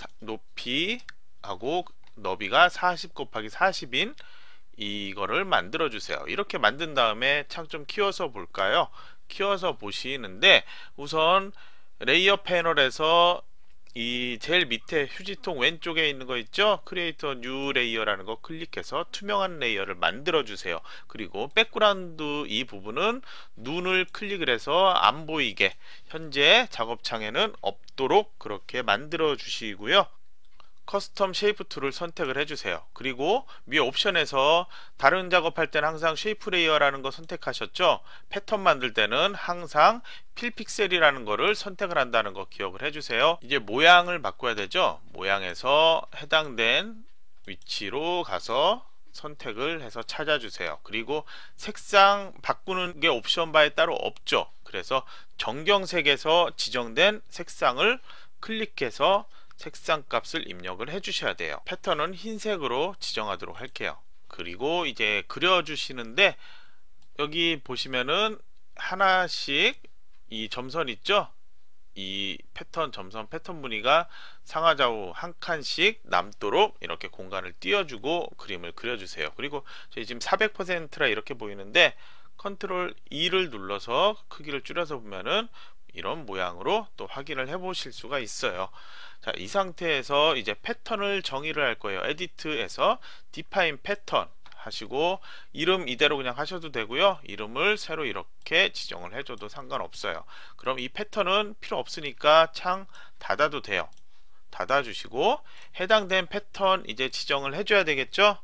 [SPEAKER 1] 높이하고 너비가 40 곱하기 40인 이거를 만들어 주세요. 이렇게 만든 다음에 창 좀 키워서 볼까요? 키워서 보시는데, 우선 레이어 패널에서 이 제일 밑에 휴지통 왼쪽에 있는 거 있죠? 크리에이터 뉴 레이어라는 거 클릭해서 투명한 레이어를 만들어 주세요. 그리고 백그라운드 이 부분은 눈을 클릭을 해서 안 보이게 현재 작업창에는 없도록 그렇게 만들어 주시고요. 커스텀 쉐이프 툴을 선택을 해주세요. 그리고 위에 옵션에서 다른 작업할 때는 항상 쉐이프 레이어라는 거 선택하셨죠? 패턴 만들 때는 항상 필 픽셀이라는 거를 선택을 한다는 거 기억을 해주세요. 이제 모양을 바꿔야 되죠? 모양에서 해당된 위치로 가서 선택을 해서 찾아주세요. 그리고 색상 바꾸는 게 옵션 바에 따로 없죠. 그래서 정경색에서 지정된 색상을 클릭해서 색상 값을 입력을 해 주셔야 돼요. 패턴은 흰색으로 지정하도록 할게요. 그리고 이제 그려 주시는데, 여기 보시면은 하나씩 이 점선 있죠? 이 패턴 점선 패턴 무늬가 상하좌우 한 칸씩 남도록 이렇게 공간을 띄워주고 그림을 그려주세요. 그리고 저희 지금 400%라 이렇게 보이는데, 컨트롤 E를 눌러서 크기를 줄여서 보면은 이런 모양으로 또 확인을 해 보실 수가 있어요. 자, 이 상태에서 이제 패턴을 정의를 할 거예요. 에디트에서 define 패턴 하시고, 이름 이대로 그냥 하셔도 되고요. 이름을 새로 이렇게 지정을 해줘도 상관없어요. 그럼 이 패턴은 필요 없으니까 창 닫아도 돼요. 닫아주시고, 해당된 패턴 이제 지정을 해줘야 되겠죠.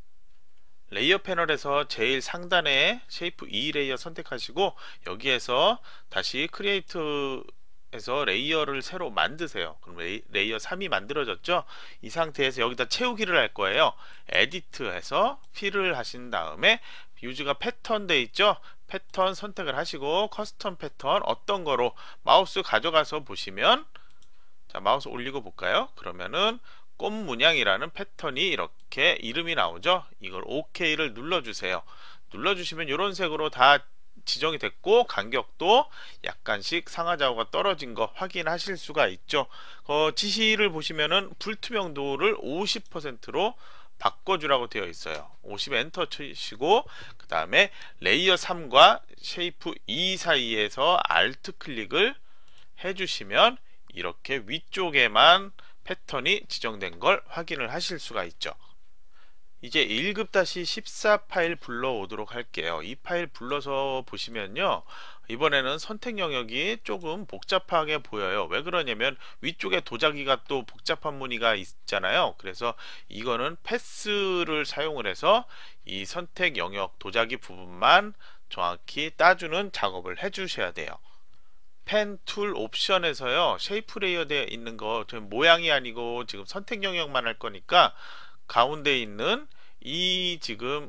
[SPEAKER 1] 레이어 패널에서 제일 상단에 쉐이프 2 레이어 선택하시고, 여기에서 다시 크리에이트에서 레이어를 새로 만드세요. 그럼 레이어 3이 만들어졌죠. 이 상태에서 여기다 채우기를 할 거예요. 에디트에서 필을 하신 다음에 유즈가 패턴 돼 있죠. 패턴 선택을 하시고 커스텀 패턴 어떤 거로 마우스 가져가서 보시면, 자, 마우스 올리고 볼까요? 그러면은 꽃 문양이라는 패턴이 이렇게 이름이 나오죠. 이걸 OK를 눌러주세요. 눌러주시면 이런 색으로 다 지정이 됐고, 간격도 약간씩 상하좌우가 떨어진 거 확인하실 수가 있죠. 지시를 보시면은 불투명도를 50%로 바꿔주라고 되어 있어요. 50 엔터 치시고, 그 다음에 레이어 3과 쉐이프 2 사이에서 알트 클릭을 해주시면 이렇게 위쪽에만 패턴이 지정된 걸 확인을 하실 수가 있죠. 이제 1급-14 파일 불러오도록 할게요. 이 파일 불러서 보시면요, 이번에는 선택 영역이 조금 복잡하게 보여요. 왜 그러냐면 위쪽에 도자기가 또 복잡한 무늬가 있잖아요. 그래서 이거는 패스를 사용을 해서 이 선택 영역 도자기 부분만 정확히 따주는 작업을 해 주셔야 돼요. 펜 툴 옵션에서요, 쉐이프 레이어 되어 있는 거 모양이 아니고 지금 선택 영역만 할 거니까 가운데 있는 이 지금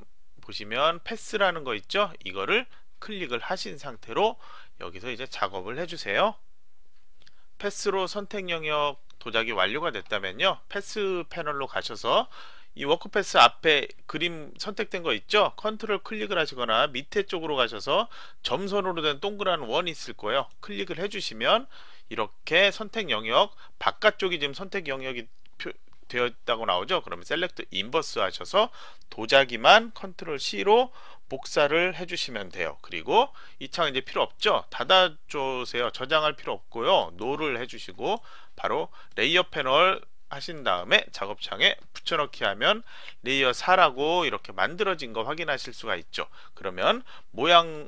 [SPEAKER 1] 보시면 패스라는 거 있죠? 이거를 클릭을 하신 상태로 여기서 이제 작업을 해주세요. 패스로 선택 영역 도작이 완료가 됐다면요, 패스 패널로 가셔서 이 워크패스 앞에 그림 선택된 거 있죠? 컨트롤 클릭을 하시거나 밑에 쪽으로 가셔서 점선으로 된 동그란 원이 있을 거예요. 클릭을 해주시면 이렇게 선택 영역 바깥쪽이 지금 선택 영역이 되어 있다고 나오죠. 그러면 셀렉트 인버스 하셔서 도자기만 컨트롤 C로 복사를 해주시면 돼요. 그리고 이 창 이제 필요 없죠. 닫아주세요. 저장할 필요 없고요. 노를 해주시고 바로 레이어 패널 하신 다음에 작업창에 붙여넣기 하면 레이어 4라고 이렇게 만들어진 거 확인하실 수가 있죠. 그러면 모양과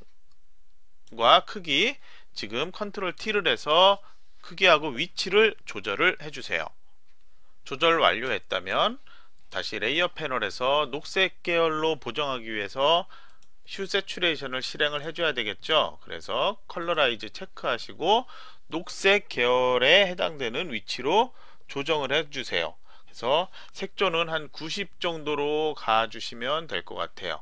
[SPEAKER 1] 크기 지금 컨트롤 T를 해서 크기하고 위치를 조절을 해주세요. 조절 완료했다면 다시 레이어 패널에서 녹색 계열로 보정하기 위해서 휴 세츄레이션을 실행을 해줘야 되겠죠. 그래서 컬러라이즈 체크하시고 녹색 계열에 해당되는 위치로 조정을 해주세요. 그래서 색조는 한 90 정도로 가주시면 될 것 같아요.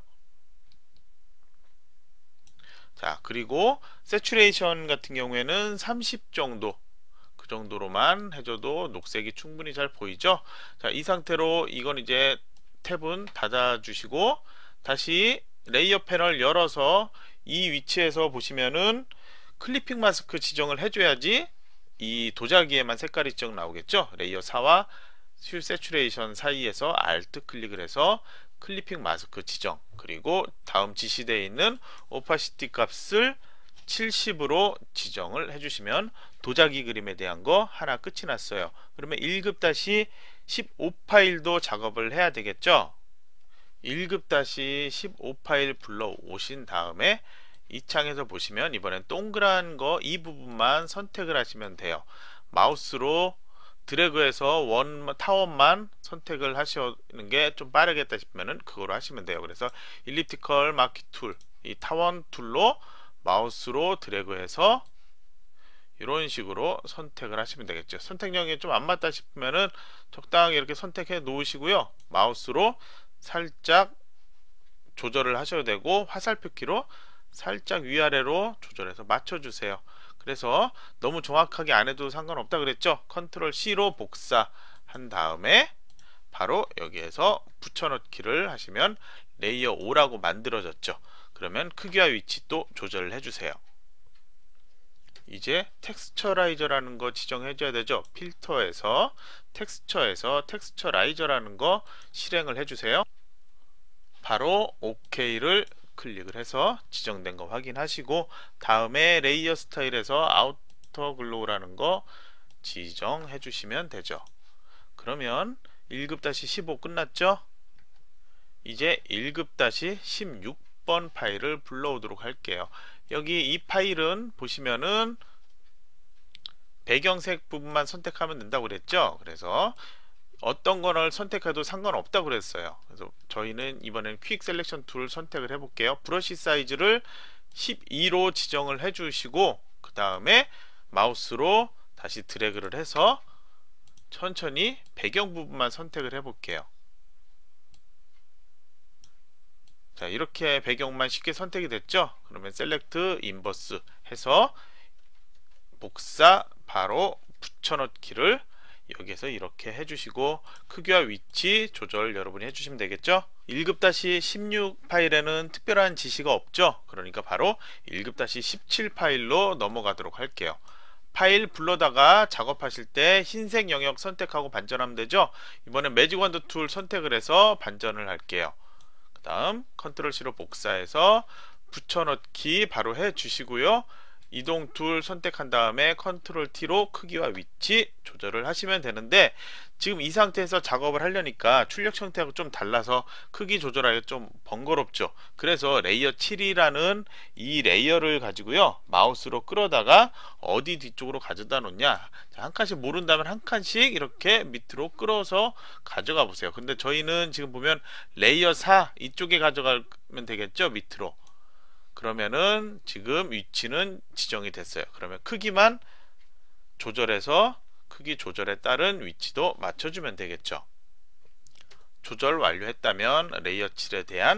[SPEAKER 1] 자, 그리고 세츄레이션 같은 경우에는 30 정도, 그 정도로만 해줘도 녹색이 충분히 잘 보이죠. 자, 이 상태로 이건 이제 탭은 닫아주시고 다시 레이어 패널 열어서 이 위치에서 보시면은 클리핑 마스크 지정을 해줘야지 이 도자기에만 색깔이 지정 나오겠죠. 레이어 4와 휠 세츄레이션 사이에서 Alt 클릭을 해서 클리핑 마스크 지정, 그리고 다음 지시되어 있는 오파시티 값을 70으로 지정을 해주시면 도자기 그림에 대한 거 하나 끝이 났어요. 그러면 1급-15 파일도 작업을 해야 되겠죠. 1급-15 파일 불러오신 다음에 이 창에서 보시면 이번엔 동그란 거 이 부분만 선택을 하시면 돼요. 마우스로 드래그해서 타원만 선택을 하시는 게 좀 빠르겠다 싶으면은 그거로 하시면 돼요. 그래서 일리프티컬 마키 툴, 이 타원 툴로 마우스로 드래그해서 이런 식으로 선택을 하시면 되겠죠. 선택력이 좀 안 맞다 싶으면은 적당히 이렇게 선택해 놓으시고요. 마우스로 살짝 조절을 하셔야 되고 화살표 키로 살짝 위아래로 조절해서 맞춰주세요. 그래서 너무 정확하게 안 해도 상관없다 그랬죠. 컨트롤 C로 복사한 다음에 바로 여기에서 붙여넣기를 하시면 레이어 5라고 만들어졌죠. 그러면 크기와 위치 또 조절을 해주세요. 이제 텍스처라이저라는 거 지정해 줘야 되죠. 필터에서 텍스처라이저라는 거 실행을 해주세요. 바로 OK를 클릭을 해서 지정된 거 확인하시고 다음에 레이어 스타일에서 아우터 글로우라는 거 지정해 주시면 되죠. 그러면 1급-15 끝났죠? 이제 1급-16번 파일을 불러오도록 할게요. 여기 이 파일은 보시면은 배경색 부분만 선택하면 된다고 그랬죠. 그래서 어떤 거를 선택해도 상관없다고 그랬어요. 그래서 저희는 이번엔 퀵 셀렉션 툴 선택을 해 볼게요. 브러쉬 사이즈를 12로 지정을 해 주시고 그 다음에 마우스로 다시 드래그를 해서 천천히 배경 부분만 선택을 해 볼게요. 자, 이렇게 배경만 쉽게 선택이 됐죠. 그러면 셀렉트 인버스 해서 복사 바로 붙여넣기를 여기에서 이렇게 해주시고 크기와 위치 조절 여러분이 해주시면 되겠죠. 1급-16 파일에는 특별한 지시가 없죠. 그러니까 바로 1급-17 파일로 넘어가도록 할게요. 파일 불러다가 작업하실 때 흰색 영역 선택하고 반전하면 되죠. 이번엔 매직 원드 툴 선택을 해서 반전을 할게요. 그 다음 컨트롤 C로 복사해서 붙여넣기 바로 해 주시고요. 이동 툴 선택한 다음에 컨트롤 T로 크기와 위치 조절을 하시면 되는데 지금 이 상태에서 작업을 하려니까 출력 형태하고 좀 달라서 크기 조절하기가 좀 번거롭죠. 그래서 레이어 7이라는 이 레이어를 가지고요, 마우스로 끌어다가 어디 뒤쪽으로 가져다 놓냐, 한 칸씩 모른다면 한 칸씩 이렇게 밑으로 끌어서 가져가 보세요. 근데 저희는 지금 보면 레이어 4 이쪽에 가져가면 되겠죠. 밑으로. 그러면은 지금 위치는 지정이 됐어요. 그러면 크기만 조절해서 크기 조절에 따른 위치도 맞춰주면 되겠죠. 조절 완료했다면 레이어 7에 대한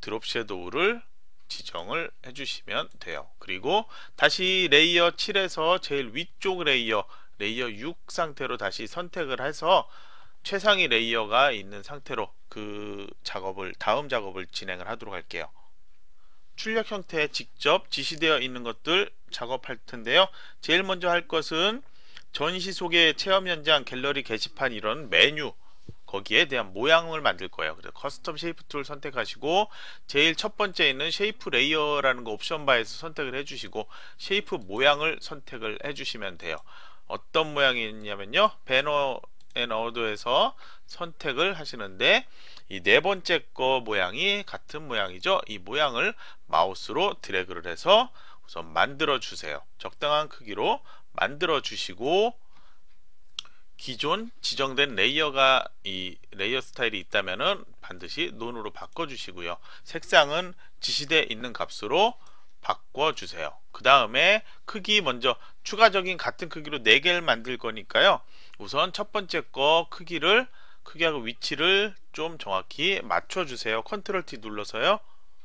[SPEAKER 1] 드롭 섀도우를 지정을 해주시면 돼요. 그리고 다시 레이어 7에서 제일 위쪽 레이어 6 상태로 다시 선택을 해서 최상위 레이어가 있는 상태로 그 작업을 다음 작업을 진행을 하도록 할게요. 출력 형태에 직접 지시되어 있는 것들 작업할 텐데요. 제일 먼저 할 것은 전시 소개 체험 현장 갤러리 게시판 이런 메뉴 거기에 대한 모양을 만들 거예요. 그래서 커스텀 쉐이프 툴 선택하시고 제일 첫 번째 있는 쉐이프 레이어라는 거 옵션 바에서 선택을 해주시고 쉐이프 모양을 선택을 해주시면 돼요. 어떤 모양이 있냐면요, 배너 앤 어드에서 선택을 하시는데 이 네 번째 거 모양이 같은 모양이죠. 이 모양을 마우스로 드래그를 해서 우선 만들어 주세요. 적당한 크기로 만들어 주시고 기존 지정된 레이어가 이 레이어 스타일이 있다면은 반드시 논으로 바꿔 주시고요. 색상은 지시되어 있는 값으로 바꿔 주세요. 그 다음에 크기 먼저 추가적인 같은 크기로 4개를 만들 거니까요. 우선 첫 번째 거 크기하고 위치를 좀 정확히 맞춰 주세요. 컨트롤 T 눌러서요.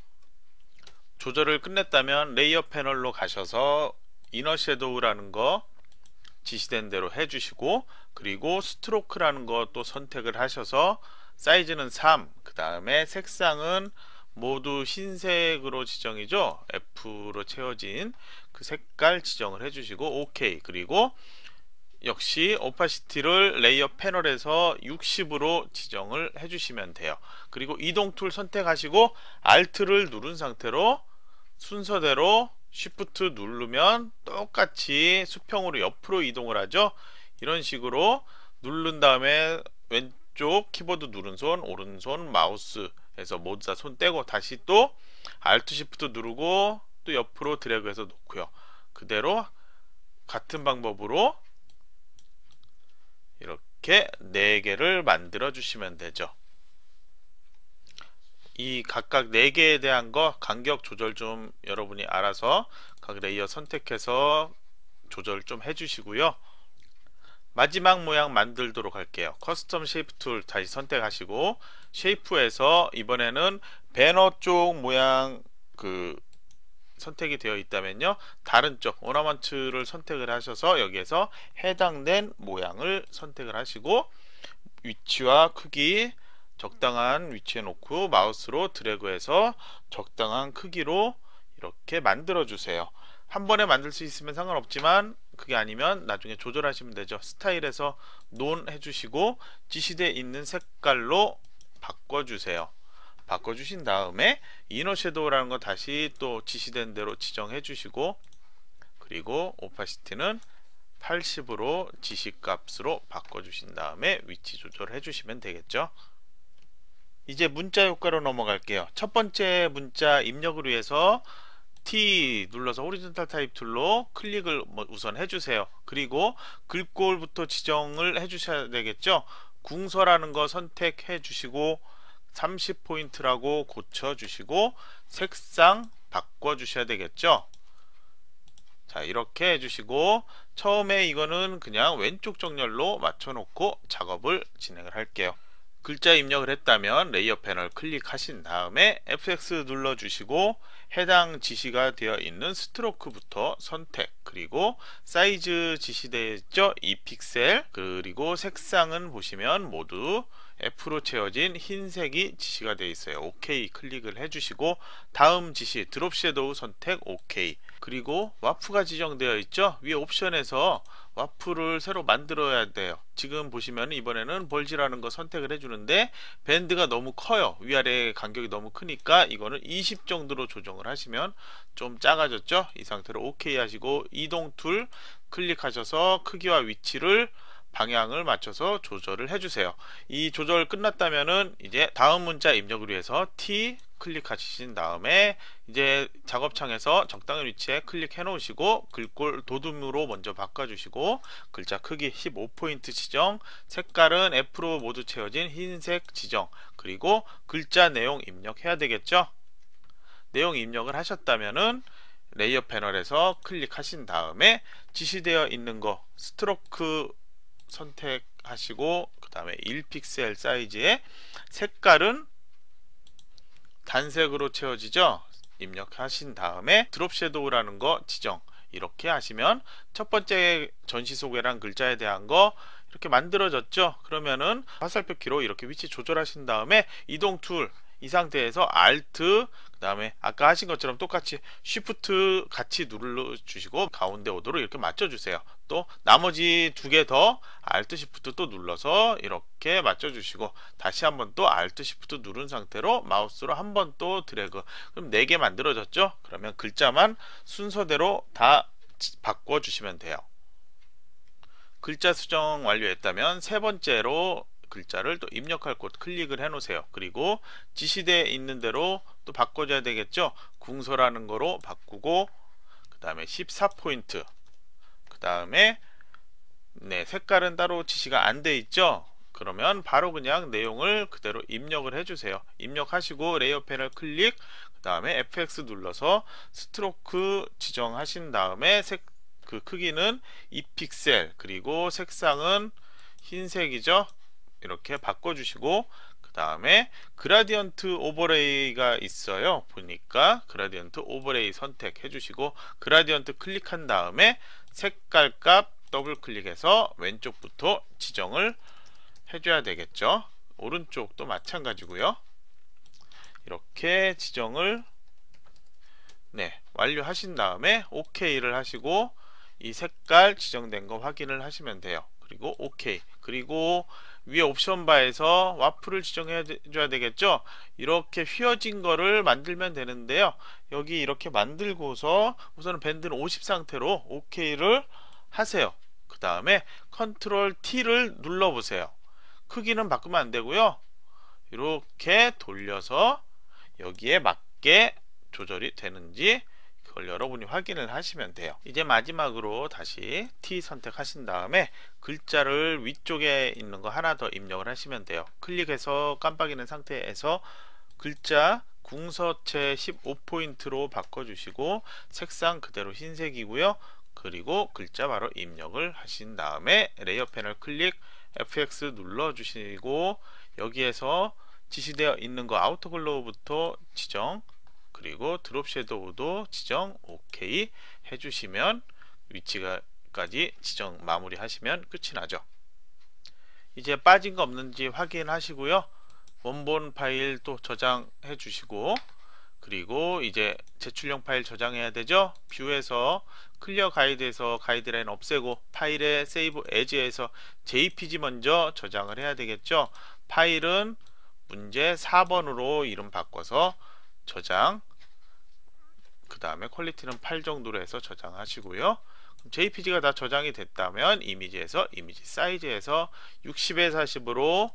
[SPEAKER 1] 조절을 끝냈다면 레이어 패널로 가셔서 이너 섀도우라는 거 지시된 대로 해주시고, 그리고 스트로크라는 것도 선택을 하셔서 사이즈는 3, 그 다음에 색상은 모두 흰색으로 지정이죠. F로 채워진 그 색깔 지정을 해주시고 OK. 그리고 역시 오파시티를 레이어 패널에서 60으로 지정을 해주시면 돼요. 그리고 이동 툴 선택하시고 Alt를 누른 상태로 순서대로 Shift 누르면 똑같이 수평으로 옆으로 이동을 하죠. 이런 식으로 누른 다음에 왼쪽 키보드 누른 손, 오른손 마우스에서 모두 다 손 떼고 다시 또 Alt Shift 누르고 또 옆으로 드래그해서 놓고요. 그대로 같은 방법으로 이렇게 4개를 만들어 주시면 되죠. 이 각각 4개에 대한 거 간격 조절 좀 여러분이 알아서 각 레이어 선택해서 조절 좀 해주시고요. 마지막 모양 만들도록 할게요. 커스텀 쉐이프 툴 다시 선택하시고 쉐이프에서 이번에는 배너 쪽 모양 선택이 되어 있다면요, 다른 쪽 오너먼트를 선택을 하셔서 여기에서 해당된 모양을 선택을 하시고 위치와 크기 적당한 위치에 놓고 마우스로 드래그해서 적당한 크기로 이렇게 만들어 주세요. 한 번에 만들 수 있으면 상관없지만 그게 아니면 나중에 조절하시면 되죠. 스타일에서 논 해주시고 지시되어 있는 색깔로 바꿔주세요. 바꿔주신 다음에 이너 섀도우라는 거 다시 또 지시된 대로 지정해 주시고, 그리고 오파시티는 80으로 지시값으로 바꿔주신 다음에 위치 조절해 주시면 되겠죠. 이제 문자 효과로 넘어갈게요. 첫 번째 문자 입력을 위해서 T 눌러서 호리존탈 타입 툴로 클릭을 우선 해주세요. 그리고 글꼴부터 지정을 해주셔야 되겠죠. 궁서라는 거 선택해 주시고 30포인트라고 고쳐주시고 색상 바꿔주셔야 되겠죠. 자, 이렇게 해주시고 처음에 이거는 그냥 왼쪽 정렬로 맞춰놓고 작업을 진행을 할게요. 글자 입력을 했다면 레이어 패널 클릭하신 다음에 FX 눌러주시고 해당 지시가 되어 있는 스트로크부터 선택, 그리고 사이즈 지시되어 있죠. 2픽셀, 그리고 색상은 보시면 모두 F로 채워진 흰색이 지시가 되어 있어요. OK 클릭을 해주시고 다음 지시 드롭 섀도우 선택 OK. 그리고 와프가 지정되어 있죠. 위에 옵션에서 와프를 새로 만들어야 돼요. 지금 보시면 이번에는 벌지라는 거 선택을 해주는데 밴드가 너무 커요. 위아래 간격이 너무 크니까 이거는 20 정도로 조정을 하시면 좀 작아졌죠. 이 상태로 OK 하시고 이동 툴 클릭하셔서 크기와 위치를 방향을 맞춰서 조절을 해주세요. 이 조절 끝났다면은 이제 다음 문자 입력을 위해서 T 클릭하신 다음에 이제 작업창에서 적당한 위치에 클릭해 놓으시고 글꼴 도둠으로 먼저 바꿔주시고 글자 크기 15포인트 지정, 색깔은 F로 모두 채워진 흰색 지정, 그리고 글자 내용 입력해야 되겠죠. 내용 입력을 하셨다면은 레이어 패널에서 클릭하신 다음에 지시되어 있는 거 스트로크 선택하시고 그 다음에 1픽셀 사이즈의 색깔은 단색으로 채워지죠. 입력하신 다음에 드롭 섀도우라는 거 지정 이렇게 하시면 첫 번째 전시 소개란 글자에 대한 거 이렇게 만들어졌죠. 그러면은 화살표 키로 이렇게 위치 조절하신 다음에 이동 툴 이 상태에서 Alt 그 다음에 아까 하신 것처럼 똑같이 Shift 같이 눌러주시고 가운데 오도록 이렇게 맞춰주세요. 또 나머지 두 개 더 Alt Shift 또 눌러서 이렇게 맞춰주시고 다시 한번 또 Alt Shift 누른 상태로 마우스로 한 번 또 드래그. 그럼 4개 만들어졌죠. 그러면 글자만 순서대로 다 바꿔주시면 돼요. 글자 수정 완료했다면 세 번째로 글자를 또 입력할 곳 클릭을 해 놓으세요. 그리고 지시되어 있는 대로 또 바꿔줘야 되겠죠. 궁서라는 거로 바꾸고 그 다음에 14포인트 그 다음에 색깔은 따로 지시가 안 돼 있죠. 그러면 바로 그냥 내용을 그대로 입력을 해주세요. 입력하시고 레이어 패널 클릭 그 다음에 FX 눌러서 스트로크 지정하신 다음에 그 크기는 2픽셀 그리고 색상은 흰색이죠. 이렇게 바꿔주시고 그 다음에 그라디언트 오버레이가 있어요. 보니까 그라디언트 오버레이 선택해 주시고 그라디언트 클릭한 다음에 색깔 값 더블 클릭해서 왼쪽부터 지정을 해줘야 되겠죠. 오른쪽도 마찬가지고요. 이렇게 지정을 완료하신 다음에 OK를 하시고 이 색깔 지정된 거 확인을 하시면 돼요. 그리고 OK 그리고 위에 옵션 바에서 와플을 지정해 줘야 되겠죠. 이렇게 휘어진 거를 만들면 되는데요. 여기 이렇게 만들고서 우선은 밴드는 50 상태로 OK를 하세요. 그 다음에 컨트롤 T를 눌러 보세요. 크기는 바꾸면 안 되고요. 이렇게 돌려서 여기에 맞게 조절이 되는지 그걸 여러분이 확인을 하시면 돼요. 이제 마지막으로 다시 T 선택하신 다음에 글자를 위쪽에 있는 거 하나 더 입력을 하시면 돼요. 클릭해서 깜빡이는 상태에서 글자 궁서체 15포인트로 바꿔주시고 색상 그대로 흰색이고요. 그리고 글자 바로 입력을 하신 다음에 레이어 패널 클릭 FX 눌러주시고 여기에서 지시되어 있는 거 아우터 글로우부터 지정 그리고 드롭 섀도우도 지정 OK 해주시면 위치까지 지정 마무리 하시면 끝이 나죠. 이제 빠진 거 없는지 확인하시고요. 원본 파일 또 저장해 주시고 그리고 이제 제출용 파일 저장해야 되죠. 뷰에서 클리어 가이드에서 가이드라인 없애고 파일에 세이브 에즈에서 JPG 먼저 저장을 해야 되겠죠. 파일은 문제 4번으로 이름 바꿔서 저장 그 다음에 퀄리티는 8 정도로 해서 저장하시고요. JPG가 다 저장이 됐다면 이미지에서 이미지 사이즈에서 60에 40으로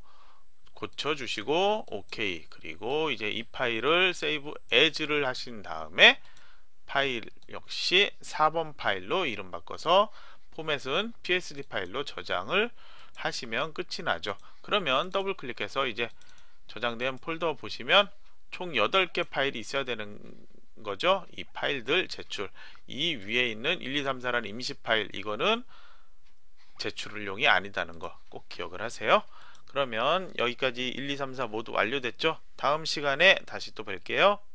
[SPEAKER 1] 고쳐주시고 OK 그리고 이제 이 파일을 세이브 에즈를 하신 다음에 파일 역시 4번 파일로 이름 바꿔서 포맷은 PSD 파일로 저장을 하시면 끝이 나죠. 그러면 더블 클릭해서 이제 저장된 폴더 보시면 총 8개 파일이 있어야 되는 거죠. 이 파일들 제출 이 위에 있는 1, 2, 3, 4라는 임시 파일 이거는 제출용이 아니다는 거 꼭 기억을 하세요. 그러면 여기까지 1, 2, 3, 4 모두 완료됐죠. 다음 시간에 다시 또 뵐게요.